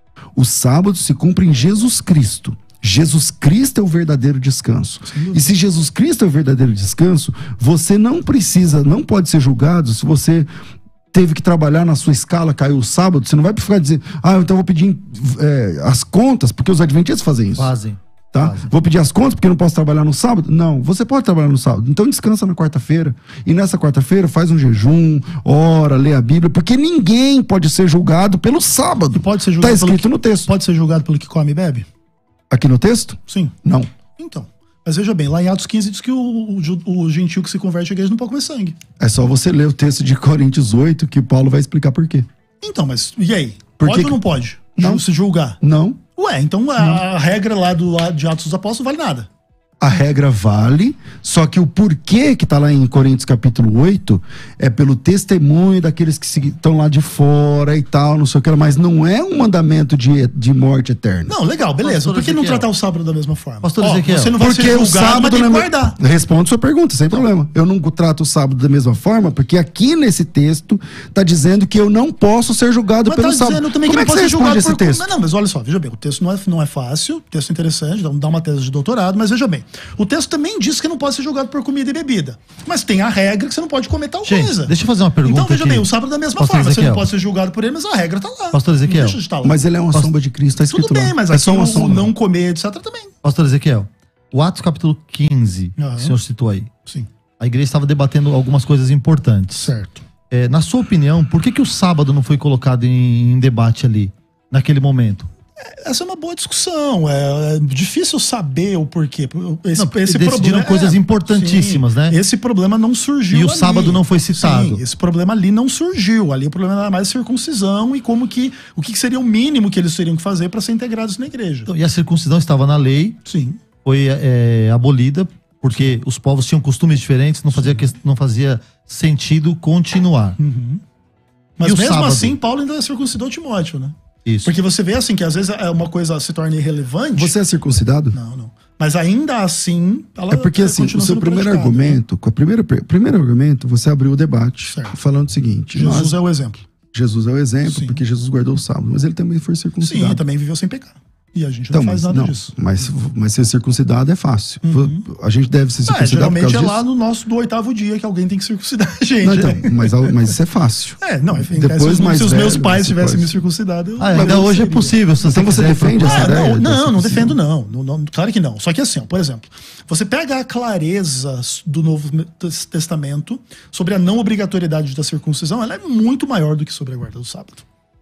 O sábado se cumpre em Jesus Cristo. Jesus Cristo é o verdadeiro descanso. E se Jesus Cristo é o verdadeiro descanso, você não precisa, não pode ser julgado se você teve que trabalhar na sua escala, caiu o sábado. Você não vai ficar dizendo, ah, então eu vou pedir é, as contas, porque os adventistas fazem isso. Fazem. Tá? Vou pedir as contas porque eu não posso trabalhar no sábado? Não, você pode trabalhar no sábado. Então descansa na quarta-feira. E nessa quarta-feira faz um jejum, ora, lê a Bíblia, porque ninguém pode ser julgado pelo sábado. E pode ser julgado tá escrito pelo no texto. Pode ser julgado pelo que come e bebe? Aqui no texto? Sim. Não. Então. Mas veja bem, lá em Atos quinze diz que o, o, o gentil que se converte à igreja não pode comer sangue. É só você ler o texto de Coríntios oito que Paulo vai explicar por quê. Então, mas e aí? Por pode que ou não pode? Não. Se julgar? Não. Ué, então a, a regra lá do, de Atos dos Apóstolos não vale nada. A regra vale, só que o porquê que tá lá em Coríntios capítulo oito é pelo testemunho daqueles que estão lá de fora e tal, não sei o que, mas não é um mandamento de, de morte eterna. Não, legal, beleza. Pastor Por que não Ezequiel. tratar o sábado da mesma forma? Pastor Ó, Ezequiel. você não vai Porque ser o julgado, mas sábado tem que não é... guardar. Responde sua pergunta, sem problema. Eu não trato o sábado da mesma forma, porque aqui nesse texto tá dizendo que eu não posso ser julgado Mas pelo tá sábado. dizendo também Como que é não que você pode ser responde julgado esse por... texto? Não, não, mas olha só, veja bem, o texto não é, não é fácil, o texto é interessante, dá uma tese de doutorado, mas veja bem, o texto também diz que não pode ser julgado por comida e bebida. Mas tem a regra que você não pode comer tal Gente, coisa. deixa eu fazer uma pergunta Então veja aqui. bem, o sábado da mesma Pastor forma, você Ezequiel. não pode ser julgado por ele, mas a regra tá lá. Pastor Ezequiel. Não deixa de estar lá. Mas ele é uma sombra de Cristo, tá escrito Tudo bem, lá. mas é aqui só uma o, sombra. o não comer, etcétera também. Pastor Ezequiel, o Atos capítulo quinze, Aham. que o senhor citou aí. Sim. A igreja estava debatendo algumas coisas importantes. Certo. É, na sua opinião, por que, que o sábado não foi colocado em, em debate ali, naquele momento? Essa é uma boa discussão. É, é difícil saber o porquê. Esse, Não, esse decidiram problema, coisas é, importantíssimas, sim, né? Esse problema não surgiu E o ali. sábado não foi citado. Sim, esse problema ali não surgiu. Ali o problema era mais circuncisão e como que o que seria o mínimo que eles teriam que fazer para ser integrados na igreja. Então, e a circuncisão estava na lei, Sim. foi é, abolida, porque os povos tinham costumes diferentes, não fazia, que- não fazia sentido continuar. Uhum. Mas E o mesmo sábado? assim, Paulo ainda circuncidou Timóteo, né? Isso. Porque você vê assim que às vezes é uma coisa se torna irrelevante. Você é circuncidado? Não, não. Mas ainda assim, ela É porque assim, o continua seu sendo primeiro praticada, né? argumento, com a primeira, primeiro argumento, você abriu o debate Certo. falando o seguinte: Jesus nós- é o exemplo. Jesus é o exemplo, Sim. porque Jesus guardou o sábado, mas ele também foi circuncidado. Sim, também viveu sem pecar. E a gente Então, não faz mas, nada não, disso. mas, mas ser circuncidado é fácil. A gente deve ser Ah, circuncidado por geralmente causa é disso. lá no nosso do oitavo dia que alguém tem que circuncidar a gente. Não, então, né? mas, mas isso é fácil. É, não, enfim, Depois, se, os- mais se os meus velho, pais você tivessem pode. me circuncidado, eu... Ah, mas ainda eu hoje é seria. possível. Se Então você quiser defende procurar. essa Ah, ideia? não, não, não dessa defendo não. Não, não. Claro que não. Só que assim, ó, por exemplo, você pega a clareza do Novo Testamento sobre a não obrigatoriedade da circuncisão, ela é muito maior do que sobre a guarda do sábado.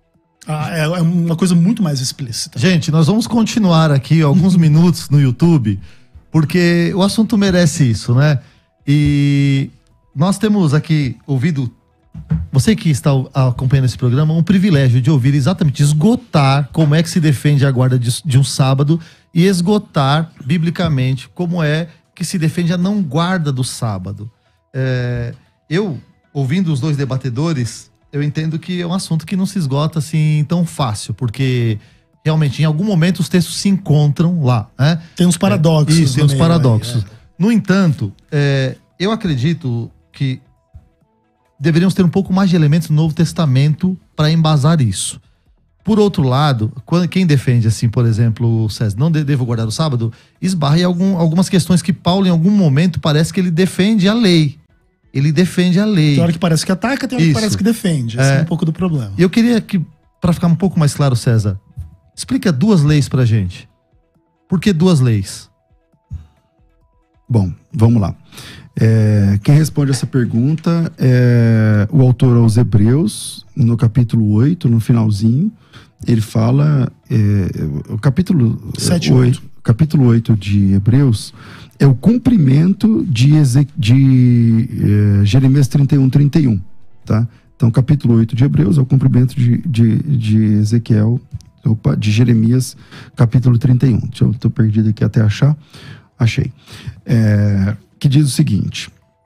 Ah, é é uma coisa muito mais explícita. Gente, nós vamos continuar aqui alguns minutos no YouTube, porque o assunto merece isso, né? E nós temos aqui ouvido, você que está acompanhando esse programa, um privilégio de ouvir exatamente, esgotar como é que se defende a guarda de, de um sábado e esgotar, biblicamente, como é que se defende a não guarda do sábado. É, eu, ouvindo os dois debatedores, eu entendo que é um assunto que não se esgota assim tão fácil, porque realmente em algum momento os textos se encontram lá, né? Tem uns paradoxos. É, isso, tem no uns meio paradoxos. aí, é. No entanto, é, eu acredito que deveríamos ter um pouco mais de elementos no Novo Testamento para embasar isso. Por outro lado, quando, quem defende assim, por exemplo, César, não de- devo guardar o sábado, esbarra em algum, algumas questões que Paulo em algum momento parece que ele defende a lei. Ele defende a lei. Tem hora que parece que ataca, tem hora Isso. que parece que defende. Esse é, É. um pouco do problema. E eu queria que, para ficar um pouco mais claro, César, explica duas leis pra gente. Por que duas leis? Bom, vamos lá. É, quem responde essa pergunta é o autor aos Hebreus, no capítulo oito, no finalzinho. Ele fala, é, o capítulo Sete, oito, capítulo oito de Hebreus é o cumprimento de, Eze, de é, Jeremias trinta e um, trinta e um, tá? Então, capítulo oito de Hebreus é o cumprimento de, de, de Ezequiel, opa, de Jeremias, capítulo trinta e um. Deixa eu, tô perdido aqui até achar. Achei. É, que diz o seguinte: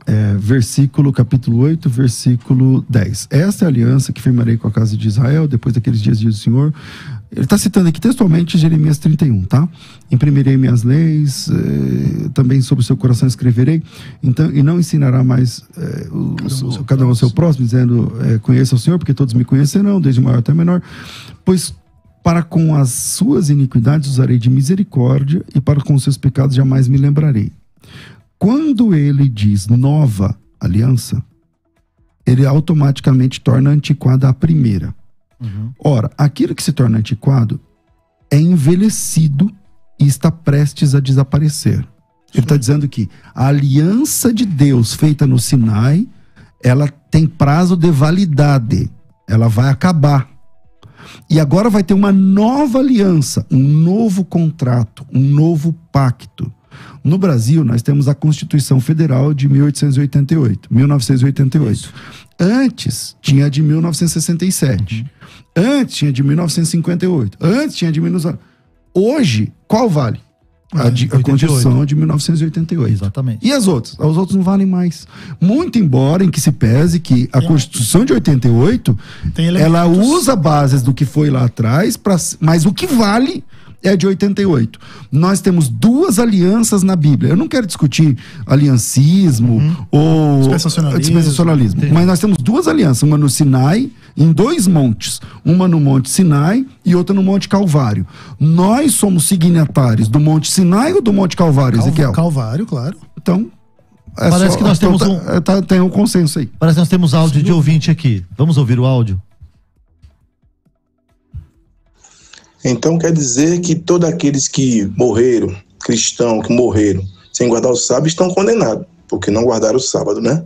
é, versículo, capítulo oito, versículo dez. Esta é a aliança que firmarei com a casa de Israel depois daqueles dias, diz o Senhor. Ele está citando aqui textualmente Jeremias trinta e um, tá? Imprimirei minhas leis, eh, também sobre o seu coração escreverei, então, e não ensinará mais eh, o, cada, um o, cada um ao seu próximo, dizendo, eh, conheça o Senhor, porque todos me conhecerão, desde o maior até o menor, pois para com as suas iniquidades usarei de misericórdia, e para com os seus pecados jamais me lembrarei. Quando ele diz nova aliança, ele automaticamente torna antiquada a primeira. Uhum. Ora, aquilo que se torna antiquado é envelhecido e está prestes a desaparecer. Sim. Ele está dizendo que a aliança de Deus feita no Sinai, ela tem prazo de validade, ela vai acabar. E agora vai ter uma nova aliança, um novo contrato, um novo pacto. No Brasil, nós temos a Constituição Federal de mil oitocentos e oitenta e oito, mil novecentos e oitenta e oito. Isso. Antes tinha a de mil novecentos e sessenta e sete. Uhum. Antes tinha de mil novecentos e cinquenta e oito. Antes tinha de mil novecentos... Hoje, qual vale? É, a, de, a Constituição de mil novecentos e oitenta e oito. Exatamente. E as outras? As outras não valem mais. Muito embora em que se pese que a Constituição de oitenta e oito, ela usa bases do que foi lá atrás, pra, mas o que vale é de oitenta e oito. Nós temos duas alianças na Bíblia. Eu não quero discutir aliancismo uhum. ou dispensacionalismo, dispensacionalismo mas nós temos duas alianças, uma no Sinai, em dois montes, uma no Monte Sinai e outra no Monte Calvário. Nós somos signatários do Monte Sinai ou do Monte Calvário, Calv Ezequiel? Calvário, claro. Então, é parece só, que nós temos um... tá, tá, tem um consenso aí. Parece que nós temos áudio de ouvinte aqui. Vamos ouvir o áudio? Então quer dizer que todos aqueles que morreram, cristãos que morreram sem guardar o sábado, estão condenados, porque não guardaram o sábado, né?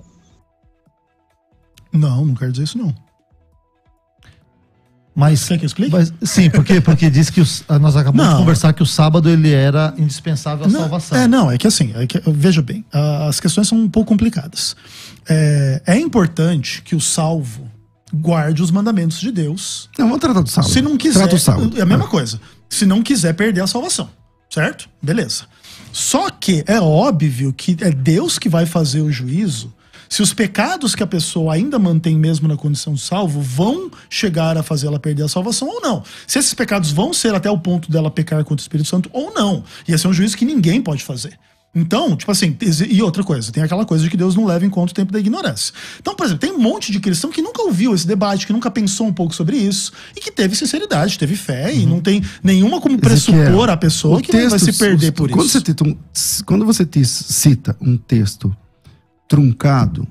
Não, não quero dizer isso não. Mas, quer que eu explique? Mas, sim, porque, porque diz que os, nós acabamos não. de conversar que o sábado ele era indispensável à não, salvação. É, não, é que assim, é que, veja bem, as questões são um pouco complicadas. É, é importante que o salvo guarde os mandamentos de Deus. Não, vamos tratar do sábado. Se não quiser, Trata o sábado. É a mesma é. coisa. Se não quiser perder a salvação, certo? Beleza. Só que é óbvio que é Deus que vai fazer o juízo se os pecados que a pessoa ainda mantém mesmo na condição de salvo vão chegar a fazê-la perder a salvação ou não. Se esses pecados vão ser até o ponto dela pecar contra o Espírito Santo ou não. E esse é um juízo que ninguém pode fazer. Então, tipo assim, e outra coisa, tem aquela coisa de que Deus não leva em conta o tempo da ignorância. Então, por exemplo, tem um monte de cristão que nunca ouviu esse debate, que nunca pensou um pouco sobre isso, e que teve sinceridade, teve fé, uhum. e não tem nenhuma como pressupor Ezequiel, a pessoa que texto, não vai se perder por quando isso. Você tita um, quando você te cita um texto truncado,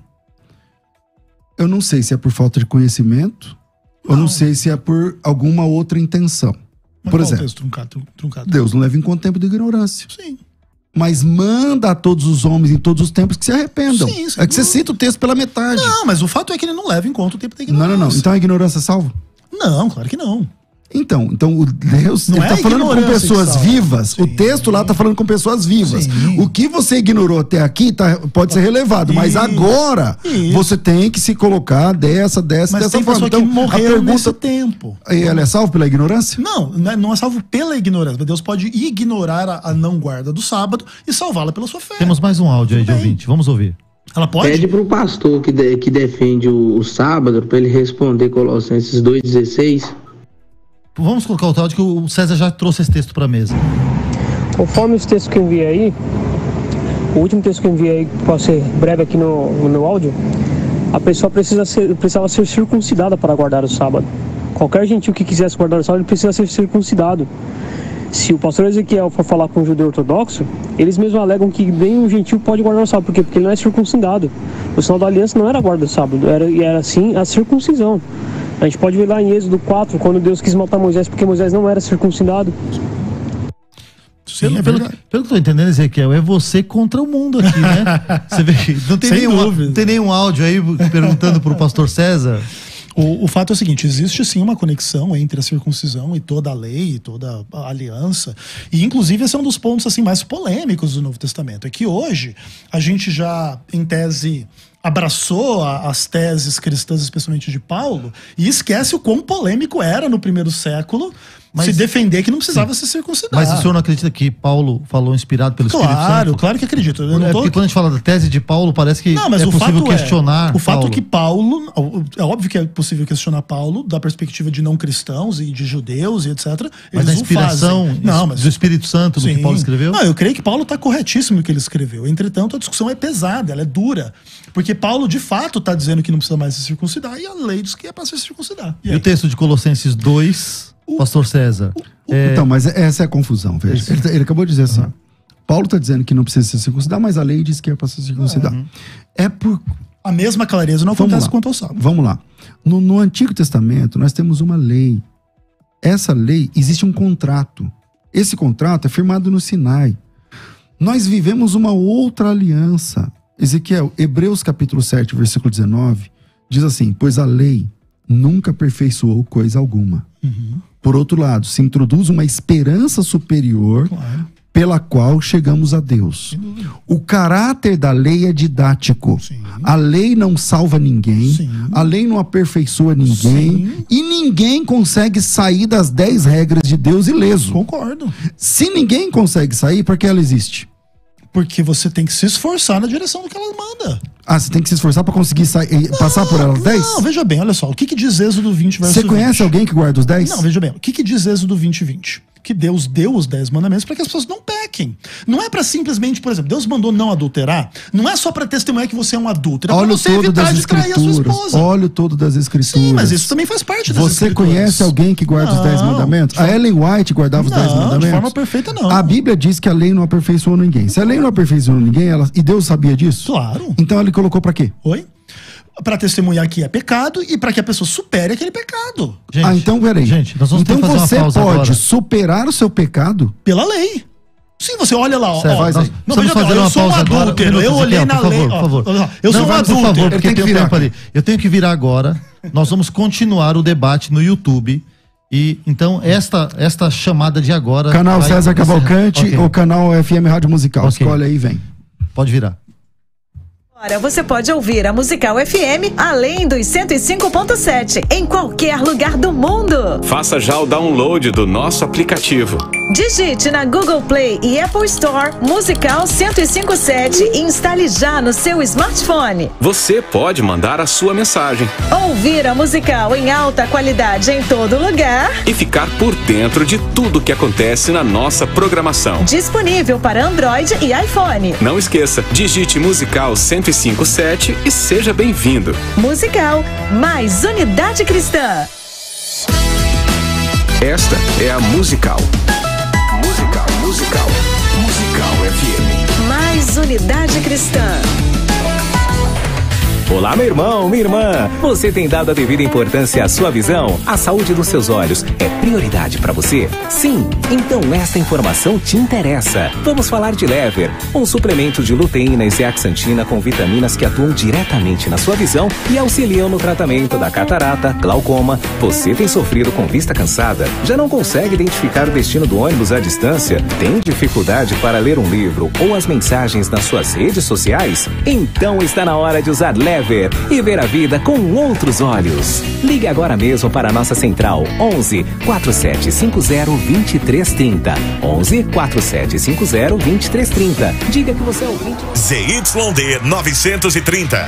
eu não sei se é por falta de conhecimento, não. ou não sei se é por alguma outra intenção. Mas por qual exemplo, texto truncado, truncado? Deus não leva em conta o tempo de ignorância. Sim. Mas manda a todos os homens em todos os tempos que se arrependam. Sim, é que você cita o texto pela metade. Não, mas o fato é que ele não leva em conta o tempo da ignorância. Não, não, não. Então a ignorância é salva? Não, claro que não. Então, então o Deus, não ele é tá falando com pessoas vivas. Sim. O texto lá tá falando com pessoas vivas. Sim. O que você ignorou até aqui tá, pode ser relevado, mas agora Isso. você tem que se colocar dessa, dessa, mas dessa tem forma. Então, que morreu a pergunta, nesse tempo. Ela é salva pela ignorância? Não, não é salvo pela ignorância. Mas Deus pode ignorar a, a não guarda do sábado e salvá-la pela sua fé. Temos mais um áudio aí de ouvinte. Vamos ouvir. Ela pode? Pede pro pastor que, de, que defende o, o sábado para ele responder Colossenses dois, dezesseis. Vamos colocar o áudio que o César já trouxe esse texto para a mesa. Conforme os textos que eu enviei aí, o último texto que eu enviei, que pode ser breve aqui no, no meu áudio, a pessoa precisa ser, precisava ser circuncidada para guardar o sábado. Qualquer gentil que quisesse guardar o sábado, ele precisa ser circuncidado. Se o pastor Ezequiel for falar com um judeu ortodoxo, eles mesmos alegam que nem um gentil pode guardar o sábado. Por quê? Porque ele não é circuncidado. O sinal da aliança não era a guarda do sábado, era, era sim a circuncisão. A gente pode ver lá em Êxodo quatro, quando Deus quis matar Moisés porque Moisés não era circuncidado. Sim, é pelo, pelo que eu tô entendendo, Ezequiel, é você contra o mundo aqui, né? Você vê, não tem, nenhum, não tem nenhum áudio aí perguntando pro pastor César. O, o fato é o seguinte, existe sim uma conexão entre a circuncisão e toda a lei, e toda a aliança, e inclusive esse é um dos pontos assim, mais polêmicos do Novo Testamento, é que hoje a gente já, em tese, abraçou a, as teses cristãs, especialmente de Paulo, e esquece o quão polêmico era no primeiro século Mas, se defender que não precisava sim. se circuncidar. Mas o senhor não acredita que Paulo falou inspirado pelo claro, Espírito Santo? Claro, claro que acredito. Eu não é tô... porque quando a gente fala da tese de Paulo, parece que não, mas é o possível fato questionar é, O fato Paulo. que Paulo... É óbvio que é possível questionar Paulo da perspectiva de não cristãos e de judeus e etcétera. Mas eles a inspiração o não, mas... do Espírito Santo, do sim. que Paulo escreveu? Não, eu creio que Paulo está corretíssimo no que ele escreveu. Entretanto, a discussão é pesada, ela é dura. Porque Paulo, de fato, está dizendo que não precisa mais se circuncidar e a lei diz que é para se circuncidar. E, e o texto de Colossenses dois, o, pastor César? O, é... Então, mas essa é a confusão, veja. Ele, ele acabou de dizer assim, uhum. Paulo está dizendo que não precisa se circuncidar, mas a lei diz que é para se circuncidar. Uhum. É por... A mesma clareza não Vamos acontece lá. quanto ao sábado. Vamos lá. No, no Antigo Testamento, nós temos uma lei. Essa lei, existe um contrato. Esse contrato é firmado no Sinai. Nós vivemos uma outra aliança. Ezequiel, Hebreus capítulo sete, versículo dezenove, diz assim, pois a lei nunca aperfeiçoou coisa alguma. Uhum. Por outro lado, se introduz uma esperança superior, claro, pela qual chegamos a Deus. O caráter da lei é didático. Sim. A lei não salva ninguém, sim, a lei não aperfeiçoa ninguém, sim, e ninguém consegue sair das dez regras de Deus ileso. Concordo. Se ninguém consegue sair, por que ela existe? Porque você tem que se esforçar na direção do que ela manda. Ah, você tem que se esforçar para conseguir sair, não, passar por elas dez? Não, veja bem, olha só. O que, que diz Êxodo vinte, verso vinte? Você conhece vinte? Alguém que guarda os dez? Não, veja bem. O que, que diz Êxodo vinte, vinte? Que Deus deu os dez mandamentos para que as pessoas não pequem. Não é para simplesmente, por exemplo, Deus mandou não adulterar. Não é só para testemunhar que você é um adúltero. É para você evitar de trair a sua esposa. Olha o todo das escrituras. Sim, mas isso também faz parte das Você escrituras. conhece alguém que guarda não, os dez mandamentos? A Ellen White guardava os não, dez mandamentos? De forma perfeita, não. A Bíblia diz que a lei não aperfeiçoou ninguém. Se a lei não aperfeiçoou ninguém, ela... e Deus sabia disso? Claro. Então ele colocou para quê? Oi? Para testemunhar que é pecado e para que a pessoa supere aquele pecado. Gente, ah, então peraí. Gente, nós vamos então ter que fazer você uma pausa pode agora. superar o seu pecado pela lei. Sim, você olha lá, ó. Certo, ó nós, não, nós veja bem, eu sou um adúltero, eu olhei na lei. Por favor, ó, eu não, sou um vamos, adúltero. Por favor, porque tem tempo ali. Eu tenho que virar agora. Nós vamos continuar o debate no YouTube. E então esta esta chamada de agora. Canal César Cavalcante okay. ou canal F M Rádio Musical. Okay. Escolhe aí e vem. Pode virar. Agora você pode ouvir a Musical F M além dos cento e cinco ponto sete em qualquer lugar do mundo. Faça já o download do nosso aplicativo. Digite na Google Play e Apple Store Musical cento e cinco ponto sete e instale já no seu smartphone. Você pode mandar a sua mensagem. Ouvir a Musical em alta qualidade em todo lugar. E ficar por dentro de tudo que acontece na nossa programação. Disponível para Android e iPhone. Não esqueça, digite Musical cento e cinco ponto sete e seja bem-vindo. Musical, mais unidade cristã. Esta é a Musical. Musical, Musical, Musical F M. Mais unidade cristã. Olá, meu irmão, minha irmã. Você tem dado a devida importância à sua visão? A saúde dos seus olhos é prioridade para você? Sim. Então esta informação te interessa. Vamos falar de Lever, um suplemento de luteína e zeaxantina com vitaminas que atuam diretamente na sua visão e auxiliam no tratamento da catarata, glaucoma. Você tem sofrido com vista cansada? Já não consegue identificar o destino do ônibus à distância? Tem dificuldade para ler um livro ou as mensagens nas suas redes sociais? Então está na hora de usar Lever e ver a vida com outros olhos. Ligue agora mesmo para a nossa central onze, quatro sete cinco zero, dois três três zero. onze, quatro sete cinco zero, dois três três zero. Diga que você é ouvinte. Z Y D novecentos e trinta.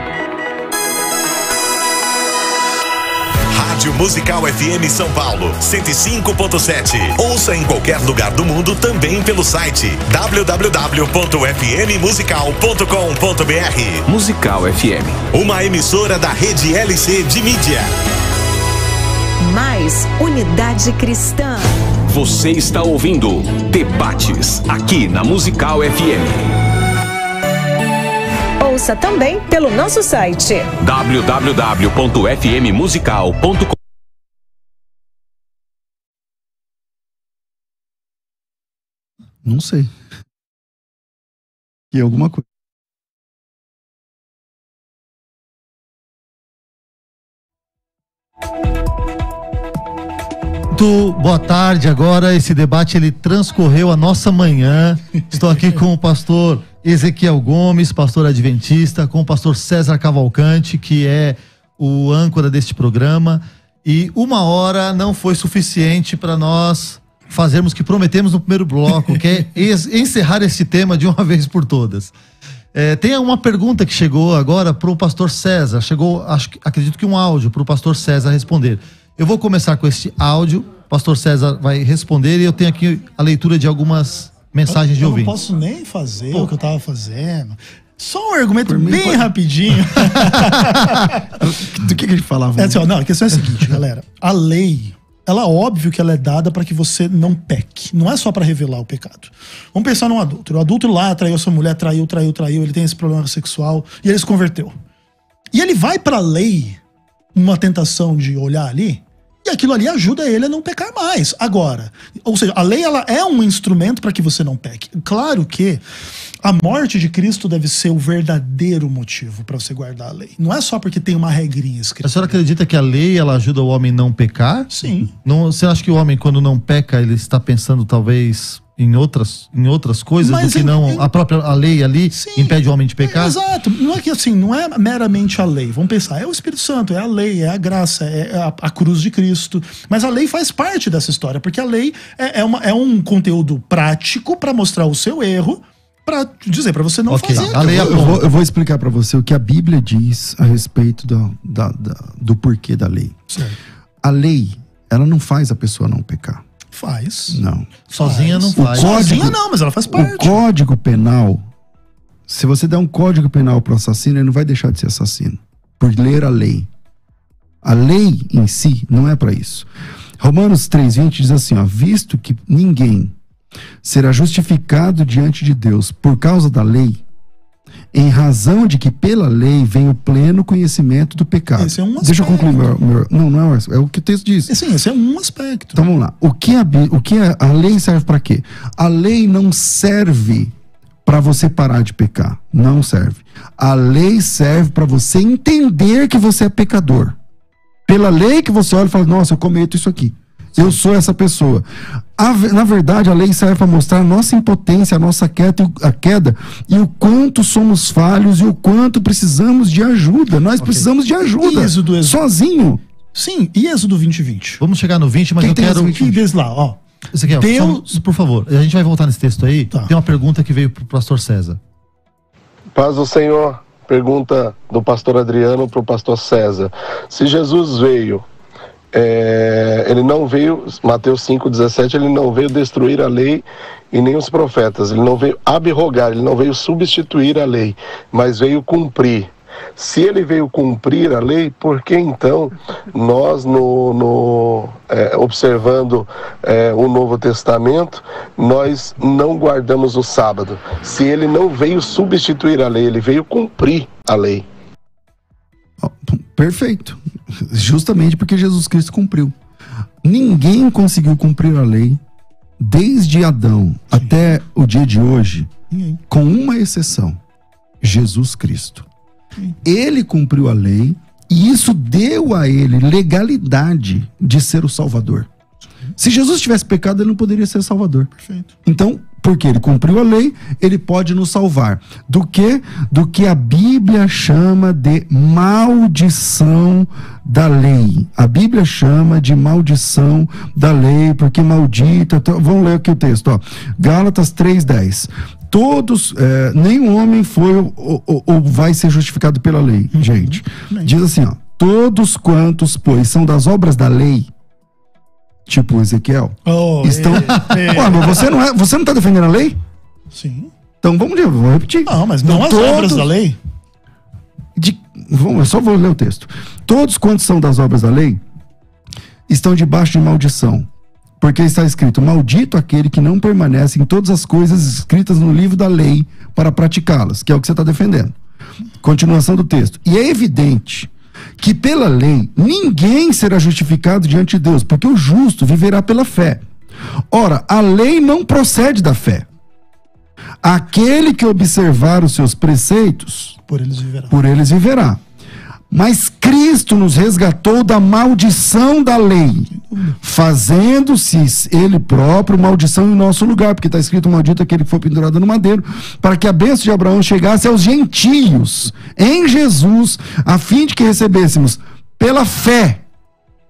Rádio Musical F M São Paulo, cento e cinco ponto sete. Ouça em qualquer lugar do mundo também pelo site w w w ponto f m musical ponto com ponto b r. Musical F M. Uma emissora da rede L C de mídia. Mais unidade cristã. Você está ouvindo Debates aqui na Musical F M. Ouça também pelo nosso site w w w ponto f m musical ponto com. Não sei. E alguma coisa. Muito boa tarde. Agora esse debate ele transcorreu a nossa manhã. Estou aqui com o pastor Ezequiel Gomes, pastor adventista, com o pastor César Cavalcante, que é o âncora deste programa. E uma hora não foi suficiente para nós fazermos o que prometemos no primeiro bloco, que é encerrar esse tema de uma vez por todas. É, tem uma pergunta que chegou agora para o pastor César. Chegou, acho, acredito que um áudio para o pastor César responder. Eu vou começar com esse áudio, o pastor César vai responder e eu tenho aqui a leitura de algumas mensagens eu, de ouvintes. Eu não posso nem fazer Pô. o que eu estava fazendo. Só um argumento bem pode... rapidinho. Do que, que a gente falava? É assim, ó, não, a questão é a seguinte, galera. A lei, ela óbvio que ela é dada para que você não peque. Não é só para revelar o pecado. Vamos pensar num adulto. O adulto lá traiu sua mulher, traiu, traiu, traiu. Ele tem esse problema sexual e ele se converteu. E ele vai para a lei, uma tentação de olhar ali, e aquilo ali ajuda ele a não pecar mais. Agora, ou seja, a lei ela é um instrumento para que você não peque. Claro que a morte de Cristo deve ser o verdadeiro motivo para você guardar a lei. Não é só porque tem uma regrinha escrita. A senhora acredita que a lei ela ajuda o homem a não pecar? Sim. Não, você acha que o homem, quando não peca, ele está pensando talvez em outras, em outras coisas Mas do que em, não em... a própria a lei ali Sim. impede o homem de pecar? É, exato. Não é que assim, não é meramente a lei. Vamos pensar, é o Espírito Santo, é a lei, é a graça, é a, a cruz de Cristo. Mas a lei faz parte dessa história, porque a lei é, é, uma, é um conteúdo prático para mostrar o seu erro, para dizer para você não okay. fazer. A lei, eu, vou, eu vou explicar para você o que a Bíblia diz a respeito do, da, da, do porquê da lei. Certo. A lei, ela não faz a pessoa não pecar. Faz. Não. Sozinha não faz. O código, Sozinha não, mas ela faz parte. O Código Penal, se você der um Código Penal pro assassino, ele não vai deixar de ser assassino. Por ler a lei. A lei em si não é para isso. Romanos três, vinte diz assim, ó, visto que ninguém será justificado diante de Deus por causa da lei, em razão de que pela lei vem o pleno conhecimento do pecado. Esse é um aspecto. Deixa eu concluir meu, meu, não, não é, é o que o texto diz. Sim, esse é um aspecto. Então vamos lá. O que a, o que a, a lei serve para quê? A lei não serve para você parar de pecar. Não serve. A lei serve para você entender que você é pecador. Pela lei que você olha e fala, nossa, eu cometo isso aqui. Eu sou essa pessoa. A, na verdade, a lei serve para mostrar a nossa impotência, a nossa queda, a queda e o quanto somos falhos e o quanto precisamos de ajuda. Nós okay. precisamos de ajuda. Êxodo, Êxodo. Sozinho. Sim, e Êxodo vinte e vinte. Vamos chegar no vinte, mas Quem eu quero... Quem diz lá, ó. Isso aqui, ó, Deus... só, por favor, a gente vai voltar nesse texto aí. Tá. Tem uma pergunta que veio pro pastor César. Paz do Senhor. Pergunta do pastor Adriano pro pastor César. Se Jesus veio... É, ele não veio, Mateus cinco, dezessete, ele não veio destruir a lei e nem os profetas, ele não veio abrogar, ele não veio substituir a lei, mas veio cumprir. Se ele veio cumprir a lei, por que então nós, no, no, é, observando é, o Novo Testamento, nós não guardamos o sábado? Se ele não veio substituir a lei, ele veio cumprir a lei. Perfeito. Justamente porque Jesus Cristo cumpriu. Ninguém conseguiu cumprir a lei desde Adão Sim. até o dia de hoje, Sim. com uma exceção: Jesus Cristo. Sim. Ele cumpriu a lei e isso deu a ele legalidade de ser o Salvador. Sim. Se Jesus tivesse pecado, ele não poderia ser Salvador. Perfeito. Então, porque ele cumpriu a lei, ele pode nos salvar. Do que? Do que a Bíblia chama de maldição da lei. A Bíblia chama de maldição da lei, porque maldita... Vamos ler aqui o texto, ó. Gálatas três, dez. Todos, é, nenhum homem foi ou, ou, ou vai ser justificado pela lei, uhum. gente. Diz assim, ó. Todos quantos, pois, são das obras da lei, tipo Ezequiel, oh, estão... é, é. Ué, mas você não, é, você não tá defendendo a lei? Sim. Então vamos, vamos repetir. Não, mas não então, as todos... obras da lei. De... Vamos, eu só vou ler o texto. Todos quantos são das obras da lei estão debaixo de maldição. Porque está escrito, maldito aquele que não permanece em todas as coisas escritas no livro da lei para praticá-las, que é o que você está defendendo. Continuação do texto. E é evidente que pela lei ninguém será justificado diante de Deus, porque o justo viverá pela fé. Ora, a lei não procede da fé. Aquele que observar os seus preceitos, por eles viverá. Por eles viverá. Mas Cristo nos resgatou da maldição da lei, fazendo-se ele próprio maldição em nosso lugar, porque está escrito, maldito aquele que foi pendurado no madeiro, para que a bênção de Abraão chegasse aos gentios em Jesus, a fim de que recebêssemos pela fé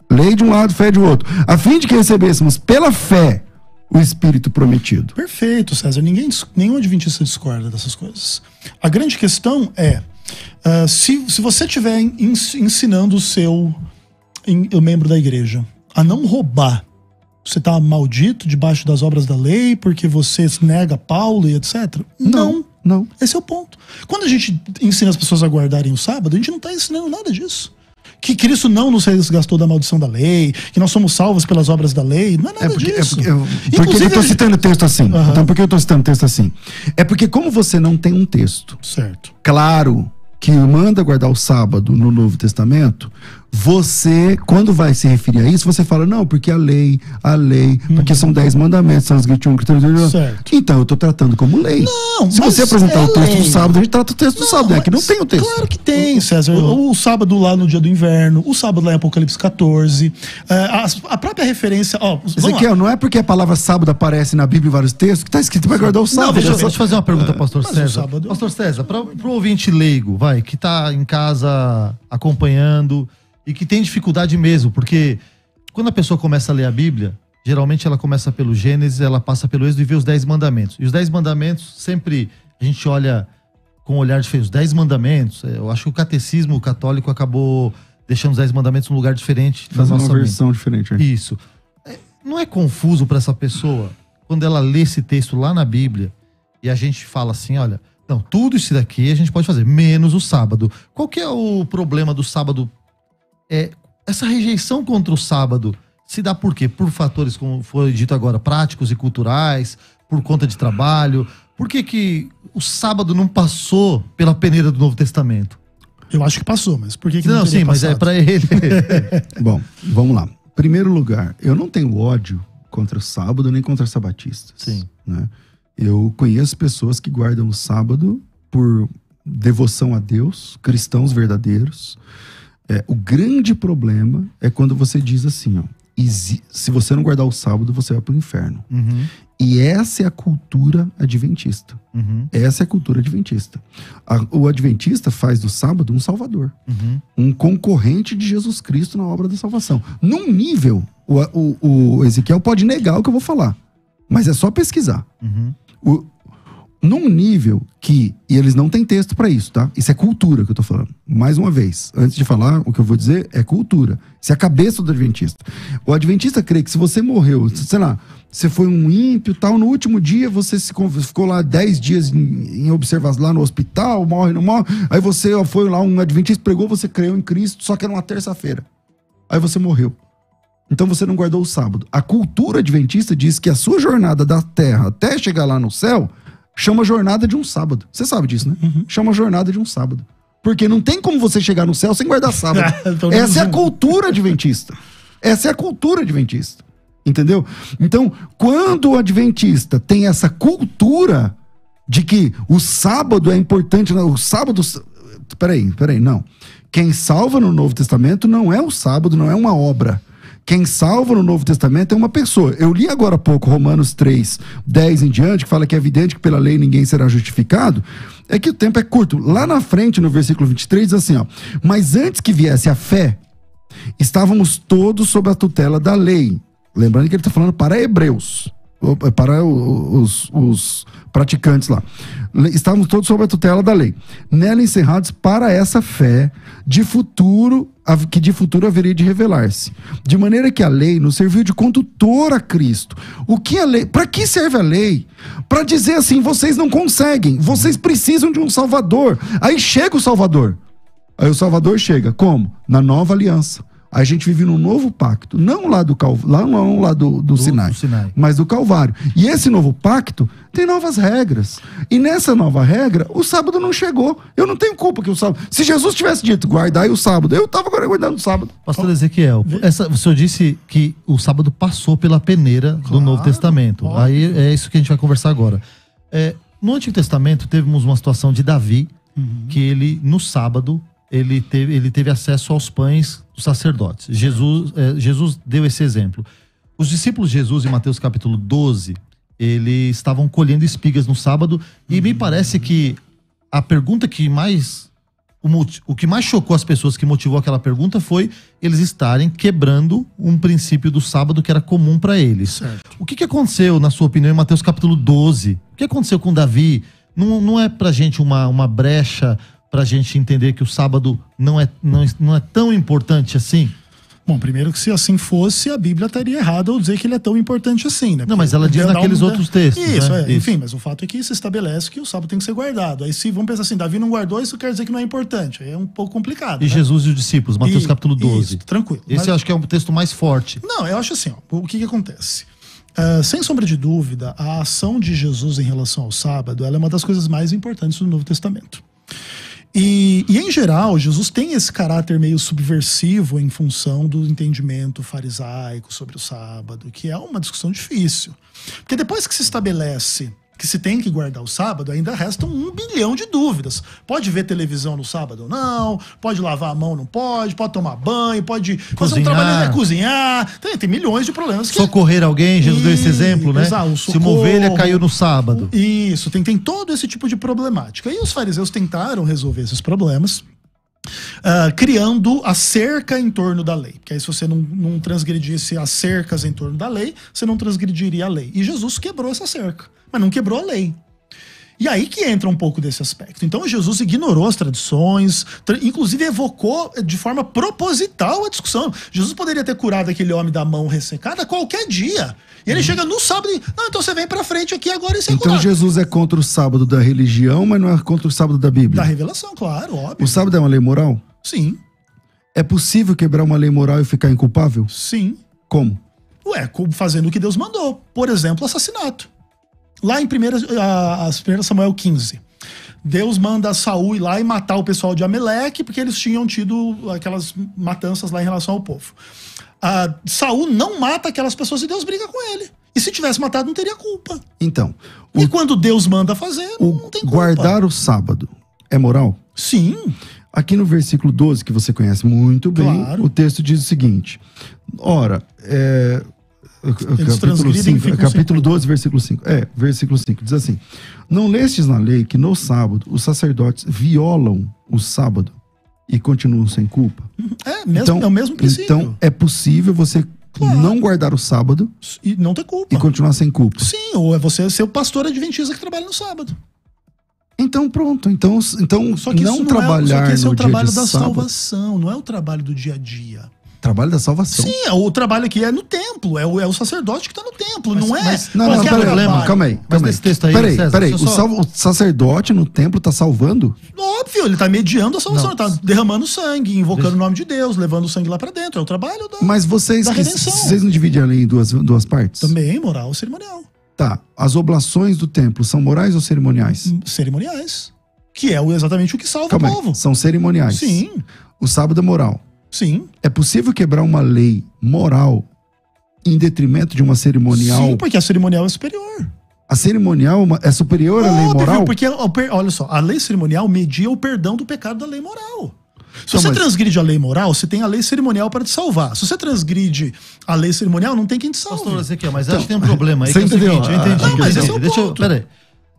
Lei de um lado, fé de outro. A fim de que recebêssemos pela fé o Espírito prometido. Perfeito, César. Ninguém, nenhum adventista discorda dessas coisas. A grande questão é, uh, se, se você estiver ensinando o seu em, o membro da igreja a não roubar, você está maldito debaixo das obras da lei porque você nega Paulo e etcétera? Não. Não. Não. Esse é o ponto. Quando a gente ensina as pessoas a guardarem o sábado, a gente não está ensinando nada disso. Que Cristo não nos resgatou da maldição da lei, que nós somos salvos pelas obras da lei, não é nada é porque, disso. É porque, eu, porque eu tô citando texto assim. Uhum. Então, por que eu tô citando texto assim? É porque como você não tem um texto certo, claro, que manda guardar o sábado no Novo Testamento, você, quando vai se referir a isso, você fala, não, porque a lei, a lei, uhum. porque são dez mandamentos, são os vinte e um critérios. Certo. Então, eu tô tratando como lei. Não, se você apresentar é o texto lei. do sábado, a gente trata o texto não, do sábado, é que não tem o texto. Claro que tem, César. Uhum. O sábado lá no dia do inverno, o sábado lá em Apocalipse catorze, a, a própria referência... Ó, Ezequiel, não é porque a palavra sábado aparece na Bíblia em vários textos que tá escrito para guardar o sábado. Não, deixa, deixa eu te fazer uma pergunta, pastor Mas César. Sábado... Pastor César, para o ouvinte leigo, vai, que tá em casa acompanhando e que tem dificuldade mesmo, porque quando a pessoa começa a ler a Bíblia, geralmente ela começa pelo Gênesis, ela passa pelo Êxodo e vê os dez mandamentos. E os dez mandamentos, sempre a gente olha com um olhar diferente. Os dez mandamentos, eu acho que o catecismo católico acabou deixando os dez mandamentos num lugar diferente. Fazendo uma versão diferente. É. Isso. Não é confuso para essa pessoa, quando ela lê esse texto lá na Bíblia, e a gente fala assim, olha, não, tudo isso daqui a gente pode fazer, menos o sábado. Qual que é o problema do sábado? É, essa rejeição contra o sábado se dá por quê? Por fatores, como foi dito agora, práticos e culturais, por conta de trabalho. Por que que o sábado não passou pela peneira do Novo Testamento? Eu acho que passou, mas por que que não, não sim, mas passado? é pra ele. Bom, vamos lá. Primeiro lugar, eu não tenho ódio contra o sábado nem contra sabatistas. Sim. Né? Eu conheço pessoas que guardam o sábado por devoção a Deus, cristãos verdadeiros. É, o grande problema é quando você diz assim, ó, se você não guardar o sábado, você vai pro inferno. Uhum. E essa é a cultura adventista. Uhum. Essa é a cultura adventista. A, o adventista faz do sábado um salvador. Uhum. Um concorrente de Jesus Cristo na obra da salvação. Num nível, o, o, o Ezequiel pode negar o que eu vou falar, mas é só pesquisar. Uhum. O, num nível que, e eles não têm texto pra isso, tá? Isso é cultura que eu tô falando. Mais uma vez, antes de falar, o que eu vou dizer é cultura. Isso é a cabeça do adventista. O adventista crê que se você morreu, sei lá, você foi um ímpio e tal, no último dia você se, ficou lá dez dias em, em observação lá no hospital, morre, não morre, aí você ó, foi lá, um adventista pregou, você creu em Cristo, só que era uma terça-feira. Aí você morreu. Então você não guardou o sábado. A cultura adventista diz que a sua jornada da terra até chegar lá no céu chama jornada de um sábado. Você sabe disso, né? Uhum. Chama jornada de um sábado. Porque não tem como você chegar no céu sem guardar sábado. Essa é a cultura adventista. Essa é a cultura adventista. Entendeu? Então, quando o adventista tem essa cultura de que o sábado é importante, o sábado... Peraí, peraí, não. Quem salva no Novo Testamento não é o sábado, não é uma obra. Quem salva no Novo Testamento é uma pessoa. Eu li agora há pouco Romanos três, dez em diante, que fala que é evidente que pela lei ninguém será justificado. É que o tempo é curto. Lá na frente, no versículo vinte e três, diz assim, ó. Mas antes que viesse a fé, estávamos todos sob a tutela da lei. Lembrando que ele está falando para hebreus, para os, os praticantes lá. Estávamos todos sob a tutela da lei. Nela encerrados para essa fé de futuro, que de futuro haveria de revelar-se. De maneira que a lei nos serviu de condutor a Cristo. O que a lei? Para que serve a lei? Para dizer assim, vocês não conseguem, vocês precisam de um Salvador. Aí chega o Salvador. Aí o Salvador chega, como? Na nova aliança. A gente vive num novo pacto, não lá do, Cal... lá, não lá do, do, do, Sinai, do Sinai, mas do Calvário. E esse novo pacto tem novas regras. E nessa nova regra, o sábado não chegou. Eu não tenho culpa que o sábado... Se Jesus tivesse dito, guardai o sábado, eu estava agora guardando o sábado. Pastor Ezequiel, essa, o senhor disse que o sábado passou pela peneira do claro, Novo Testamento. Óbvio. Aí é isso que a gente vai conversar agora. É, no Antigo Testamento, tivemos uma situação de Davi, uhum. que ele, no sábado... Ele teve, ele teve acesso aos pães dos sacerdotes. Jesus, é, Jesus deu esse exemplo. Os discípulos de Jesus, em Mateus capítulo doze, eles estavam colhendo espigas no sábado, e me parece que a pergunta que mais o, o que mais chocou as pessoas que motivou aquela pergunta foi eles estarem quebrando um princípio do sábado que era comum para eles. Certo. O que, que aconteceu, na sua opinião, em Mateus capítulo doze? O que aconteceu com Davi? Não, não é pra gente uma, uma brecha pra gente entender que o sábado não é, não, não é tão importante assim? Bom, primeiro que se assim fosse, a Bíblia estaria errada ao dizer que ele é tão importante assim, né? Não, mas ela diz naqueles outros textos, Isso, né? é. Isso. Enfim, mas o fato é que se estabelece que o sábado tem que ser guardado. Aí se vamos pensar assim, Davi não guardou, isso quer dizer que não é importante. Aí é um pouco complicado. E né? Jesus e os discípulos, Mateus E- capítulo doze. Isso, tranquilo. Esse Mas- eu acho que é um texto mais forte. Não, eu acho assim, ó, o que que acontece? Ah, sem sombra de dúvida, a ação de Jesus em relação ao sábado, ela é uma das coisas mais importantes do Novo Testamento. E, e, em geral, Jesus tem esse caráter meio subversivo em função do entendimento farisaico sobre o sábado, que é uma discussão difícil. Porque depois que se estabelece que se tem que guardar o sábado, ainda restam um bilhão de dúvidas. Pode ver televisão no sábado ou não, pode lavar a mão, não pode, pode tomar banho, pode fazer um Cozinhar. trabalho, é, cozinhar. Tem, tem milhões de problemas. Que... Socorrer alguém, Jesus deu esse Ih, exemplo, né? exato, o Se uma socorro. ovelha caiu no sábado. Isso, tem, tem todo esse tipo de problemática. E os fariseus tentaram resolver esses problemas, ah, criando a cerca em torno da lei. Porque aí se você não, não transgredisse as cercas em torno da lei, você não transgrediria a lei. E Jesus quebrou essa cerca, mas não quebrou a lei. E aí que entra um pouco desse aspecto. Então Jesus ignorou as tradições, tra- inclusive evocou de forma proposital a discussão. Jesus poderia ter curado aquele homem da mão ressecada qualquer dia. E ele chega no sábado e, não, então você vem pra frente aqui agora e você é Então curado. Jesus é contra o sábado da religião, mas não é contra o sábado da Bíblia. Da revelação, claro, óbvio. O sábado é uma lei moral? Sim. É possível quebrar uma lei moral e ficar inculpável? Sim. Como? Ué, como fazendo o que Deus mandou. Por exemplo, assassinato. Lá em primeira, a, as primeira Samuel quinze. Deus manda Saul ir lá e matar o pessoal de Ameleque, porque eles tinham tido aquelas matanças lá em relação ao povo. Ah, Saul não mata aquelas pessoas e Deus briga com ele. E se tivesse matado, não teria culpa. Então, E quando Deus manda fazer, o não tem culpa. guardar o sábado é moral? Sim. Aqui no versículo doze, que você conhece muito bem, Claro. o texto diz o seguinte. Ora, é... Capítulo, transgridem e cinco, ficam capítulo sem culpa. doze, versículo cinco. É, versículo cinco. Diz assim: não lestes na lei que no sábado os sacerdotes violam o sábado e continuam sem culpa? É, mesmo, é o mesmo princípio. Então, é possível você não guardar o sábado e não ter culpa. E continuar sem culpa. Sim, ou é você ser o pastor adventista que trabalha no sábado. Então pronto, então, então Só que não isso não trabalhar é, só que esse é no o dia trabalho de da sábado. salvação, não é o trabalho do dia a dia. Trabalho da salvação. Sim, é o trabalho aqui é no templo, é o, é o sacerdote que está no templo, Mas- não é mas- Não, não, qualquer peraí, trabalho. calma aí, Mas calma aí. nesse texto aí, peraí, César, peraí, deixa eu o, só- salvo- o sacerdote no templo tá salvando? Óbvio, ele está mediando a salvação, Não. ele está derramando sangue, invocando o nome de Deus, levando o sangue lá para dentro, é o trabalho da, Mas vocês, da que, redenção. vocês não dividem a lei em duas, duas partes? Também moral cerimonial. Tá, as oblações do templo são morais ou cerimoniais? Cerimoniais. Que é o- exatamente o que salva Calma o aí, povo. são cerimoniais. Sim. O sábado é moral. Sim. É possível quebrar uma lei moral em detrimento de uma cerimonial? Sim, porque a cerimonial é superior. A cerimonial é uma- é superior à lei Óbvio, moral? porque, o per- olha só, a lei cerimonial media o perdão do pecado da lei moral. Se Então, você mas- transgride a lei moral, você tem a lei cerimonial para te salvar. Se você transgride a lei cerimonial, não tem quem te salve. Pastor Ezequiel, mas Então, acho que tem um problema aí. você que é o entendeu? seguinte, eu entendi. Ah, eu mas entendi. esse é o Deixa eu, ponto. peraí.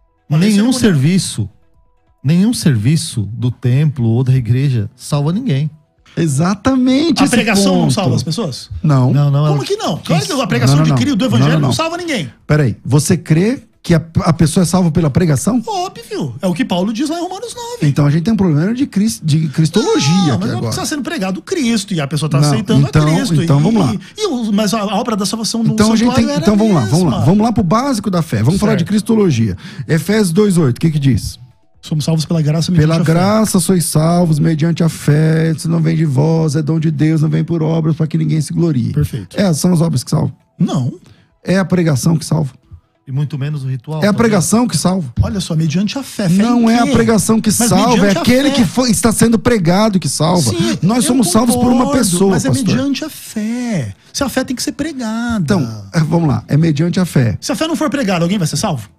A lei Nenhum cerimonial. serviço, nenhum serviço do templo ou da igreja salva ninguém. Exatamente. A esse pregação não ponto. salva as pessoas? Não. Não, não. Como ela- que não? Claro que a pregação Não, não, de não. Cristo do evangelho Não, não, não, não. salva ninguém. Peraí, você crê que a, a pessoa é salva pela pregação? Óbvio. É o que Paulo diz lá em Romanos nove. Então a gente tem um problema de, cris- de cristologia Não, aqui mas não agora. está sendo pregado Cristo e a pessoa está Não, aceitando então- a Cristo. então e, vamos lá. E, e o- mas a obra da salvação no Então a gente santuário tem, era então vamos lá, a vamos lá. mesma. Vamos lá pro básico da fé. Vamos falar de Certo. cristologia. Efésios dois oito, o que que diz? Somos salvos pela graça Pela mediante a fé. graça sois salvos mediante a fé. Isso não vem de vós, é dom de Deus, não vem por obras para que ninguém se glorie. Perfeito. É, são as obras que salvam. Não. É a pregação que salva. E muito menos o ritual. É a também. pregação que salva. Olha só, mediante a fé. Fé Não em é a quê? pregação que Mas salva, é mediante a aquele fé. que foi- está sendo pregado que salva. Sim, Nós eu somos salvos por uma concordo, pessoa, Mas é pastor. mediante a fé. Se a fé tem que ser pregada. Então, é, vamos lá, é mediante a fé. Se a fé não for pregada, alguém vai ser salvo?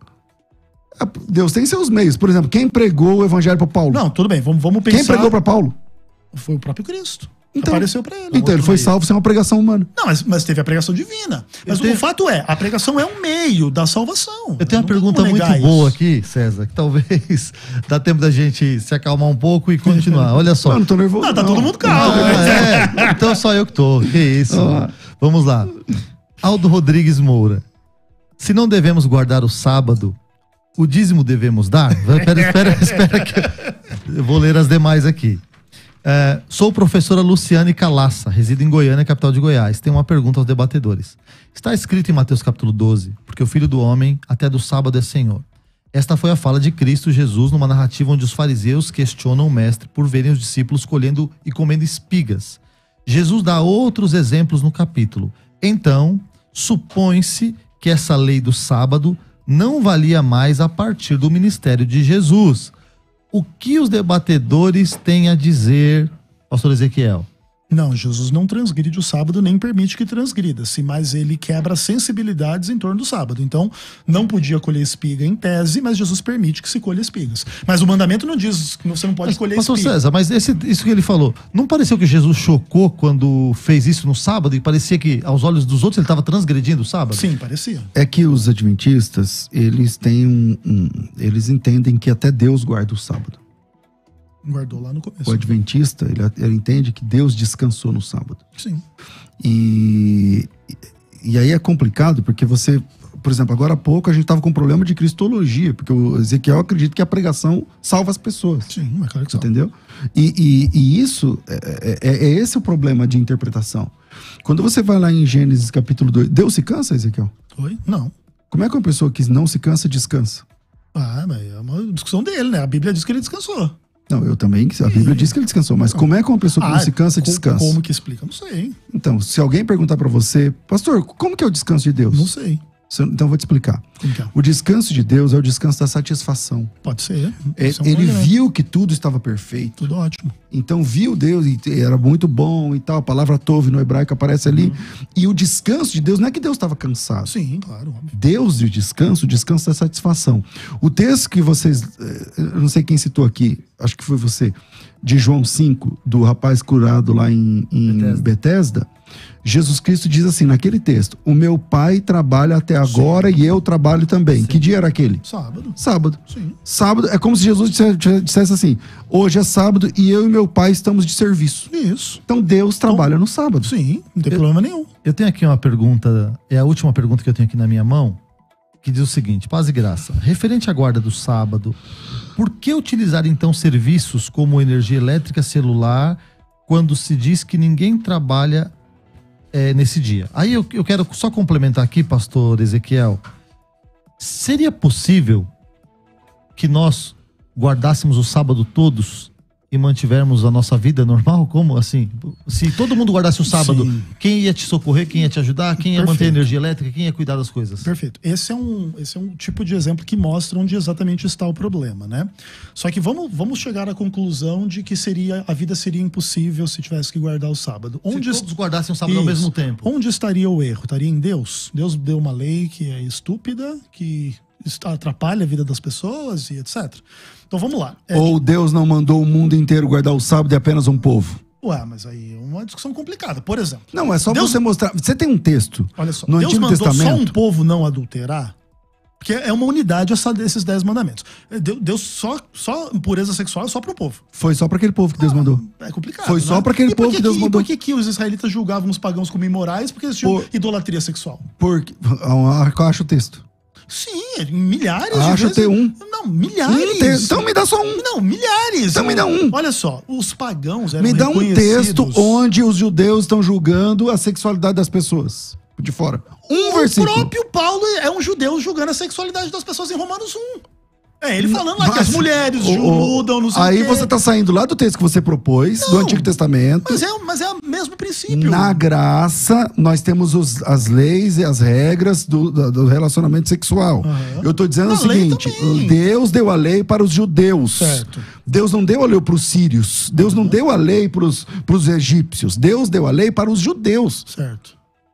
Deus tem seus meios. Por exemplo, quem pregou o evangelho para Paulo? Não, tudo bem, vamos, vamos pensar. Quem pregou para Paulo? Foi o próprio Cristo. Então, apareceu para ele. Então ele foi salvo sem uma pregação humana. Não, mas, mas teve a pregação divina. Mas tenho... o fato é, a pregação é um meio da salvação. Eu tenho uma pergunta muito boa aqui, César, que talvez dá tempo da gente se acalmar um pouco e continuar. Olha só. Não, não tô nervoso. Não, tá não. todo mundo calmo. É, então só eu que tô. Que isso. Ah. Vamos lá. Aldo Rodrigues Moura. Se não devemos guardar o sábado, o dízimo devemos dar? Espera, espera, espera que eu vou ler as demais aqui. É, sou professora Luciane Calassa, resido em Goiânia, capital de Goiás. Tenho uma pergunta aos debatedores. Está escrito em Mateus capítulo doze, porque o Filho do Homem até do sábado é Senhor. Esta foi a fala de Cristo Jesus numa narrativa onde os fariseus questionam o mestre por verem os discípulos colhendo e comendo espigas. Jesus dá outros exemplos no capítulo. Então, supõe-se que essa lei do sábado não valia mais a partir do ministério de Jesus. O que os debatedores têm a dizer, pastor Ezequiel? Não, Jesus não transgride o sábado, nem permite que transgrida-se, mas ele quebra sensibilidades em torno do sábado. Então, não podia colher espiga em tese, mas Jesus permite que se colha espigas. Mas o mandamento não diz que você não pode mas, colher pastor espiga. César, mas esse, isso que ele falou, não pareceu que Jesus chocou quando fez isso no sábado e parecia que aos olhos dos outros ele estava transgredindo o sábado? Sim, parecia. É que os adventistas, eles têm um, um eles entendem que até Deus guarda o sábado. Guardou lá no começo. O adventista, ele, ele entende que Deus descansou no sábado. Sim. E, e aí é complicado, porque você, por exemplo, agora há pouco a gente estava com um problema de cristologia, porque o Ezequiel acredita que a pregação salva as pessoas. Sim, mas claro que salva. Entendeu? E, e, e isso, é, é, é esse o problema de interpretação. Quando você vai lá em Gênesis capítulo dois, Deus se cansa, Ezequiel? Oi? Não. Como é que uma pessoa que não se cansa, descansa? Ah, mas é uma discussão dele, né? A Bíblia diz que ele descansou. Não, eu também, a Bíblia diz que ele descansou, mas como é que uma pessoa que ah, não se cansa, como, descansa? Como que explica? Não sei. Então, se alguém perguntar pra você, pastor, como que é o descanso de Deus? Não sei. Então eu vou te explicar. Então. O descanso de Deus é o descanso da satisfação. Pode ser. É, é um ele problema. viu que tudo estava perfeito. Tudo ótimo. Então viu Deus e era muito bom e tal. A palavra tove no hebraico aparece ali. Uhum. E o descanso de Deus, não é que Deus estava cansado. Sim, claro. Óbvio. Deus de descanso, o descanso da satisfação. O texto que vocês, eu não sei quem citou aqui, acho que foi você, de João cinco, do rapaz curado lá em, em Betesda. Betesda, Jesus Cristo diz assim, naquele texto, o meu pai trabalha até agora. Sim. E eu trabalho também. Sim. Que dia era aquele? Sábado. Sábado. Sim. Sábado, é como se Jesus dissesse assim, hoje é sábado e eu e meu pai estamos de serviço. Isso. Então Deus trabalha então, no sábado. Sim, não tem eu, problema nenhum. Eu tenho aqui uma pergunta, é a última pergunta que eu tenho aqui na minha mão, que diz o seguinte, paz e graça, referente à guarda do sábado, por que utilizar então serviços como energia elétrica, celular, quando se diz que ninguém trabalha É, nesse dia? Aí eu, eu quero só complementar aqui, pastor Ezequiel. Seria possível que nós guardássemos o sábado todos e mantivermos a nossa vida normal? Como assim? Se todo mundo guardasse o sábado, sim, quem ia te socorrer, quem ia te ajudar, quem ia Perfeito. manter a energia elétrica, quem ia cuidar das coisas? Perfeito. Esse é um, esse é um tipo de exemplo que mostra onde exatamente está o problema, né? Só que vamos, vamos chegar à conclusão de que seria, a vida seria impossível se tivesse que guardar o sábado. Onde se todos guardassem o sábado Isso. ao mesmo tempo. Onde estaria o erro? Estaria em Deus? Deus deu uma lei que é estúpida, que atrapalha a vida das pessoas e etcétera. Então vamos lá. É, Ou Deus não mandou o mundo inteiro guardar o sábado e apenas um povo? Ué, mas aí é uma discussão complicada. Por exemplo... Não, é só Deus... você mostrar... Você tem um texto Olha só, no Deus Antigo mandou Testamento... só um povo não adulterar? Porque é uma unidade essa, esses dez mandamentos. Deus só, só pureza sexual é só para o povo. Foi só para aquele povo que Deus ah, mandou. É complicado. Foi só né? para aquele povo que, que Deus mandou. E por que, que os israelitas julgavam os pagãos como imorais? Porque eles tinham por... idolatria sexual. Porque... Eu acho o texto. Sim, milhares Acho de ter um. Não, milhares. Um então me dá só um. Não, milhares. Então me dá um. Olha só, os pagãos eram Me dá um texto onde os judeus estão julgando a sexualidade das pessoas. De fora. Um o versículo. O próprio Paulo é um judeu julgando a sexualidade das pessoas em Romanos um. É, ele falando lá Mas, que as mulheres oh, juludam, não sei Aí o quê. Você tá saindo lá do texto que você propôs, não, do Antigo Testamento. Mas é, mas é o mesmo princípio. Na graça, nós temos os, as leis e as regras do, do, do relacionamento sexual. Uhum. Eu tô dizendo Na o seguinte, Deus deu a lei para os judeus. Certo. Deus não deu a lei para os sírios. Deus uhum. não deu a lei para os egípcios. Deus deu a lei para os judeus. Certo.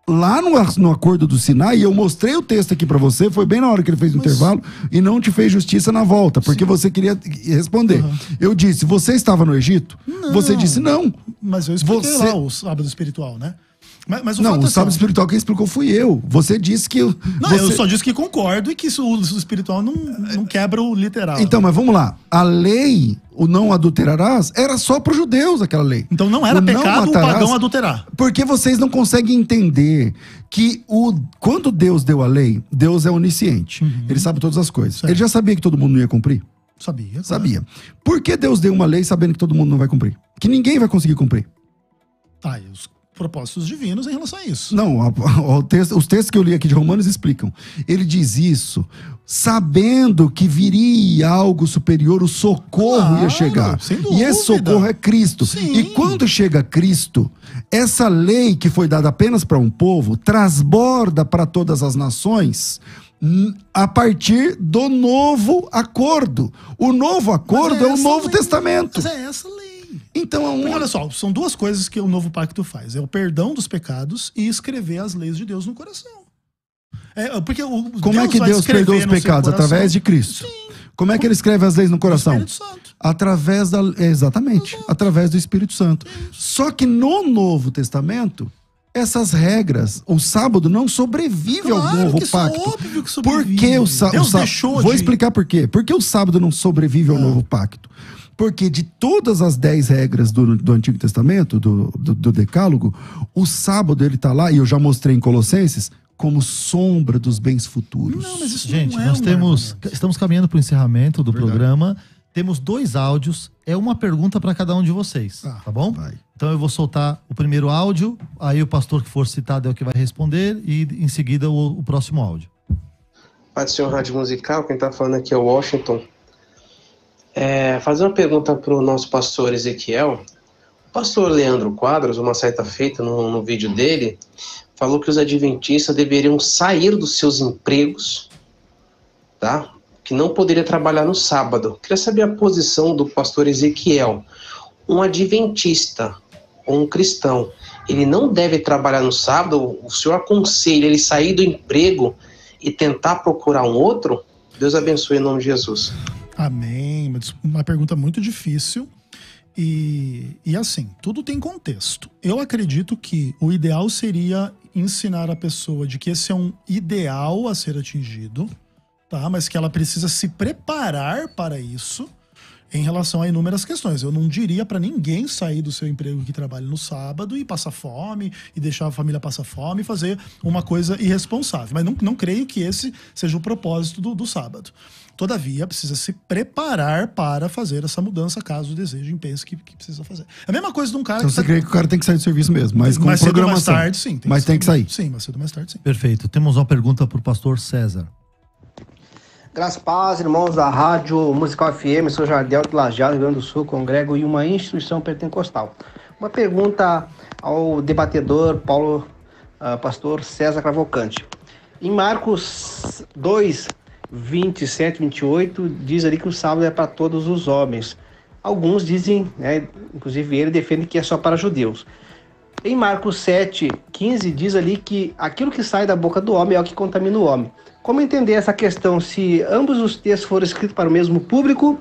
lá no, no Acordo do Sinai, e eu mostrei o texto aqui pra você, foi bem na hora que ele fez o Mas... intervalo, e não te fez justiça na volta, porque Sim. você queria responder. Uhum. Eu disse, você estava no Egito? Não. Você disse não. Mas eu expliquei você... lá o sábado espiritual, né? Mas, mas o não, o é sábado espiritual quem explicou fui eu. Você disse que... Eu, não, você... eu só disse que concordo e que isso, o espiritual não, não quebra o literal. Então, né? Mas vamos lá. A lei, o não adulterarás, era só para os judeus aquela lei. Então não era o pecado o pagão adulterar. Porque vocês não conseguem entender que o, quando Deus deu a lei, Deus é onisciente. Uhum. Ele sabe todas as coisas. Certo. Ele já sabia que todo mundo não ia cumprir? Sabia. Claro. Sabia. Por que Deus deu uma lei sabendo que todo mundo não vai cumprir? Que ninguém vai conseguir cumprir. Tá, e os propósitos divinos em relação a isso. Não, a, a, o texto, os textos que eu li aqui de Romanos explicam. Ele diz isso sabendo que viria algo superior, o socorro claro, ia chegar. Sem dúvida. E esse socorro é Cristo. Sim. E quando chega Cristo, essa lei que foi dada apenas para um povo, transborda para todas as nações a partir do novo acordo. O novo acordo é, é o Novo lei, Testamento. Mas é essa lei. Então, é um... Porque, olha só, são duas coisas que o novo pacto faz. É o perdão dos pecados e escrever as leis de Deus no coração. É, porque o, Como Deus é que Deus perdoa os pecados? Através de Cristo. Sim. Como é que ele escreve as leis no coração? Espírito Santo. Através da... Exatamente. Exato. Através do Espírito Santo. Isso. Só que no Novo Testamento, essas regras, o sábado não sobrevive claro ao novo que pacto. Óbvio que sobrevive. Por que o sábado... Vou de... explicar por quê. Por que o sábado não sobrevive ao ah. novo pacto? Porque de todas as dez regras do, do Antigo Testamento, do, do, do Decálogo, o sábado ele está lá, e eu já mostrei em Colossenses, como sombra dos bens futuros. Não, mas isso Gente, não é nós temos, estamos caminhando para o encerramento do Verdade. programa. Temos dois áudios, é uma pergunta para cada um de vocês, ah, tá bom? Vai. Então eu vou soltar o primeiro áudio, aí o pastor que for citado é o que vai responder, e em seguida o, o próximo áudio. Pai do Senhor Rádio Musical, quem está falando aqui é o Washington. É, fazer uma pergunta para o nosso pastor Ezequiel. O pastor Leandro Quadros, uma certa feita no, no vídeo dele, falou que os adventistas deveriam sair dos seus empregos, tá? Que não poderia trabalhar no sábado. Queria saber a posição do pastor Ezequiel. Um adventista ou um cristão, ele não deve trabalhar no sábado? O senhor aconselha ele sair do emprego e tentar procurar um outro? Deus abençoe em nome de Jesus. Amém. Uma pergunta muito difícil. E, e assim, tudo tem contexto. Eu acredito que o ideal seria ensinar a pessoa de que esse é um ideal a ser atingido, tá? Mas que ela precisa se preparar para isso em relação a inúmeras questões. Eu não diria para ninguém sair do seu emprego que trabalha no sábado e passar fome, e deixar a família passar fome e fazer uma coisa irresponsável. Mas não, não creio que esse seja o propósito do, do sábado. Todavia, precisa se preparar para fazer essa mudança, caso desejem, pense que, que precisa fazer. É a mesma coisa de um cara então que... você tá... crê que o cara tem que sair do serviço mesmo, mas com mais programação. Cedo, mais tarde, sim. Tem mas que tem que sair. Sim, mais cedo, mais tarde, sim. Perfeito. Temos uma pergunta para o pastor César. Graças a paz, irmãos da Rádio Musical F M, sou Jardel de Lajeado, Rio Grande do Sul, congrego em uma instituição pentecostal. Uma pergunta ao debatedor Paulo, uh, pastor César Cavalcante. Em Marcos dois, vinte e sete, vinte e oito, diz ali que o sábado é para todos os homens. Alguns dizem, né, inclusive ele defende que é só para judeus. Em Marcos sete, quinze, diz ali que aquilo que sai da boca do homem é o que contamina o homem. Como entender essa questão se ambos os textos foram escritos para o mesmo público,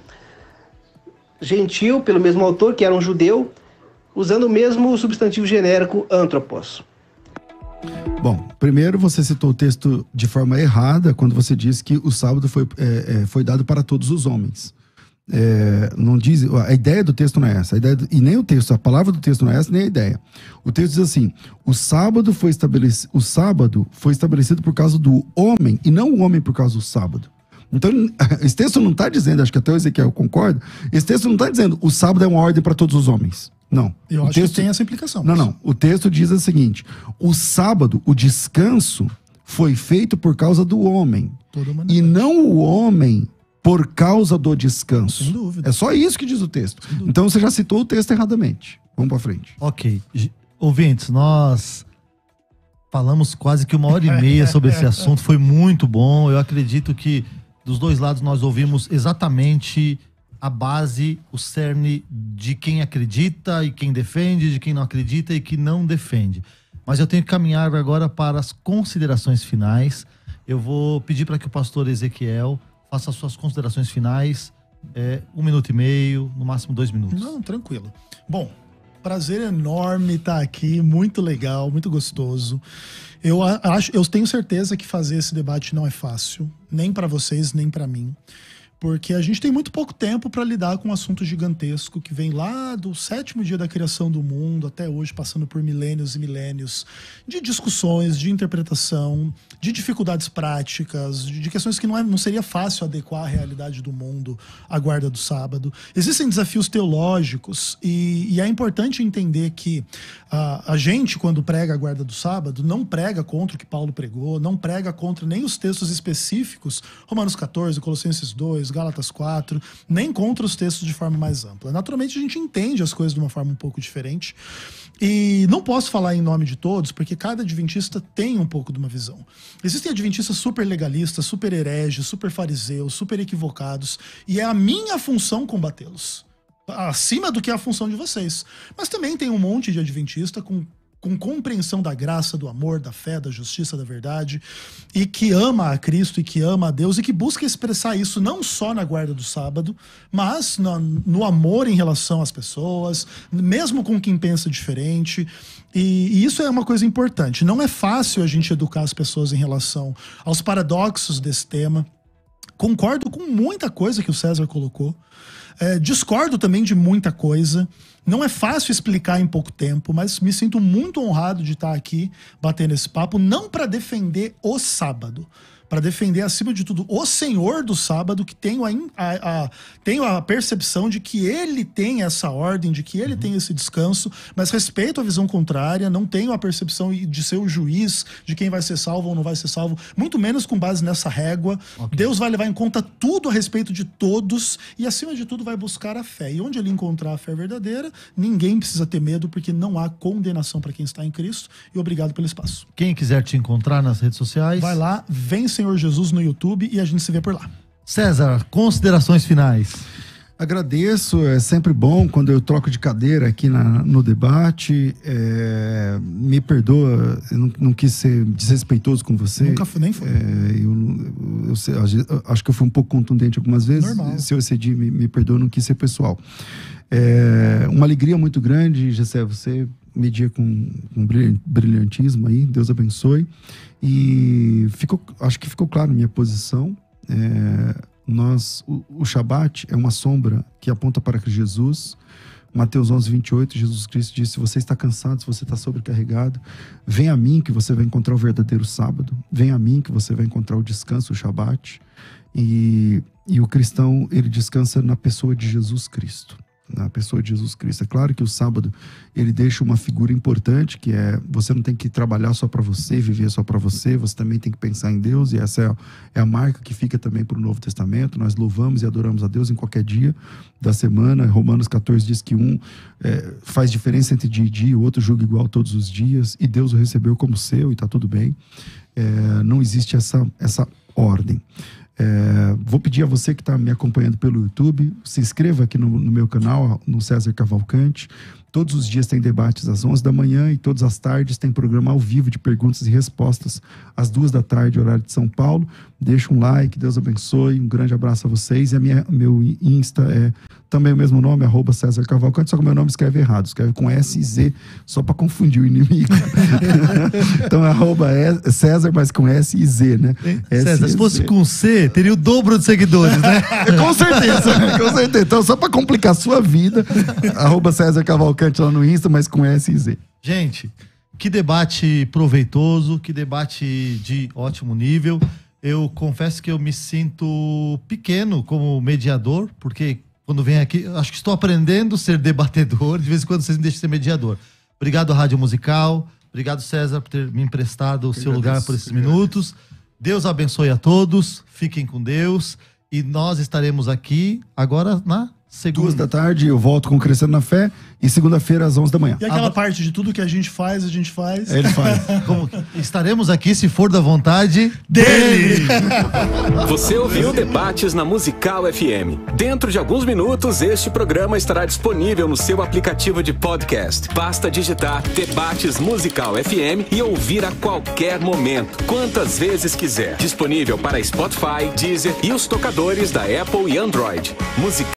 gentil, pelo mesmo autor, que era um judeu, usando o mesmo substantivo genérico antropos? Bom, primeiro você citou o texto de forma errada quando você disse que o sábado foi, é, é, foi dado para todos os homens. É, não diz, a ideia do texto não é essa, a ideia do, e nem o texto, a palavra do texto não é essa, nem a ideia. O texto diz assim: o sábado foi estabelecido, o sábado foi estabelecido por causa do homem e não o homem por causa do sábado. Então, esse texto não está dizendo, acho que até o Ezequiel concorda, esse texto não está dizendo o sábado é uma ordem para todos os homens. Não. Eu o acho texto, que tem essa implicação. Não, não. O texto diz o seguinte: o sábado, o descanso, foi feito por causa do homem. E não o homem por causa do descanso. Sem dúvida. É só isso que diz o texto. Então você já citou o texto erradamente. Vamos pra frente. Ok. Ouvintes, nós falamos quase que uma hora e meia sobre esse assunto. Foi muito bom. Eu acredito que dos dois lados nós ouvimos exatamente a base, o cerne de quem acredita e quem defende, de quem não acredita e que não defende. mas eu tenho que caminhar agora para as considerações finais. Eu vou pedir para que o pastor Ezequiel faça as suas considerações finais, é, um minuto e meio, no máximo dois minutos. Não, tranquilo. Bom, prazer enorme estar aqui, muito legal, muito gostoso. Eu acho, eu tenho certeza que fazer esse debate não é fácil, nem para vocês, nem para mim. Porque a gente tem muito pouco tempo para lidar com um assunto gigantesco que vem lá do sétimo dia da criação do mundo até hoje, passando por milênios e milênios de discussões, de interpretação, de dificuldades práticas, de questões que não, é, não seria fácil adequar à realidade do mundo à guarda do sábado. Existem desafios teológicos e, e é importante entender que a, a gente, quando prega a guarda do sábado, não prega contra o que Paulo pregou, não prega contra nem os textos específicos, Romanos quatorze, Colossenses dois, Gálatas quatro, nem contra os textos de forma mais ampla. Naturalmente a gente entende as coisas de uma forma um pouco diferente e não posso falar em nome de todos porque cada adventista tem um pouco de uma visão. Existem adventistas super legalistas, super hereges, super fariseus, super equivocados e é a minha função combatê-los, acima do que é a função de vocês. Mas também tem um monte de adventista com com compreensão da graça, do amor, da fé, da justiça, da verdade, e que ama a Cristo e que ama a Deus e que busca expressar isso não só na guarda do sábado, mas no, no amor em relação às pessoas, mesmo com quem pensa diferente. E, e isso é uma coisa importante. Não é fácil a gente educar as pessoas em relação aos paradoxos desse tema. Concordo com muita coisa que o César colocou. É, discordo também de muita coisa. Não é fácil explicar em pouco tempo, mas me sinto muito honrado de estar aqui batendo esse papo, não para defender o sábado, para defender, acima de tudo, o Senhor do sábado, que tenho a, a, a, tenho a percepção de que ele tem essa ordem, de que ele uhum. tem esse descanso, mas respeito a visão contrária, não tenho a percepção de ser o juiz de quem vai ser salvo ou não vai ser salvo, muito menos com base nessa régua. Okay. Deus vai levar em conta tudo a respeito de todos e, acima de tudo, vai buscar a fé. E onde ele encontrar a fé verdadeira, ninguém precisa ter medo, porque não há condenação para quem está em Cristo. E obrigado pelo espaço. Quem quiser te encontrar nas redes sociais, vai lá, vem Senhor Jesus no YouTube e a gente se vê por lá. César, considerações finais. Agradeço, é sempre bom quando eu troco de cadeira aqui na, no debate. É, me perdoa, eu não, não quis ser desrespeitoso com você. Nunca fui, nem foi. É, eu, eu, sei, eu acho que eu fui um pouco contundente algumas vezes. Normal. Se eu excedi, me, me perdoa, não quis ser pessoal. É, uma alegria muito grande, Gessé, você media com, com brilhantismo aí, Deus abençoe. E ficou, acho que ficou claro a minha posição. É, nós, o, o Shabat é uma sombra que aponta para Jesus. Mateus onze, vinte e oito, Jesus Cristo disse: se você está cansado, se você está sobrecarregado, vem a mim que você vai encontrar o verdadeiro sábado. Vem a mim que você vai encontrar o descanso, o Shabat. E, e o cristão, ele descansa na pessoa de Jesus Cristo. Na pessoa de Jesus Cristo. É claro que o sábado ele deixa uma figura importante, que é: você não tem que trabalhar só para você, viver só para você, você também tem que pensar em Deus, e essa é a, é a marca que fica também para o Novo Testamento. Nós louvamos e adoramos a Deus em qualquer dia da semana. Romanos quatorze diz que um é, faz diferença entre dia e dia, o outro julga igual todos os dias, e Deus o recebeu como seu e está tudo bem. É, não existe essa, essa ordem. É, vou pedir a você que está me acompanhando pelo YouTube, se inscreva aqui no, no meu canal, no César Cavalcante. Todos os dias tem debates às onze da manhã e todas as tardes tem programa ao vivo de perguntas e respostas às duas da tarde, horário de São Paulo. Deixa um like, Deus abençoe, um grande abraço a vocês. E a minha, meu Insta é também o mesmo nome, arroba César Cavalcante, só que o meu nome escreve errado, escreve com S e Z, só para confundir o inimigo. Então é arroba César, mas com S e Z, né? César, se fosse com C, teria o dobro de seguidores, né? Com certeza, com certeza. Então, só para complicar a sua vida, arroba César Cavalcante lá no Insta, mas com S e Z. Gente, que debate proveitoso, que debate de ótimo nível. Eu confesso que eu me sinto pequeno como mediador, porque quando venho aqui, acho que estou aprendendo a ser debatedor, de vez em quando vocês me deixam ser mediador. Obrigado, Rádio Musical. Obrigado, César, por ter me emprestado o seu lugar por esses minutos. Deus abençoe a todos, fiquem com Deus. E nós estaremos aqui agora na Segunda. Duas da tarde eu volto com Crescendo na Fé e segunda-feira às onze da manhã. E aquela ah, parte de tudo que a gente faz, a gente faz. Ele faz. Como estaremos aqui se for da vontade dele. Você ouviu Debates na Musical F M. Dentro de alguns minutos, este programa estará disponível no seu aplicativo de podcast. Basta digitar Debates Musical F M e ouvir a qualquer momento, quantas vezes quiser. Disponível para Spotify, Deezer e os tocadores da Apple e Android. Musical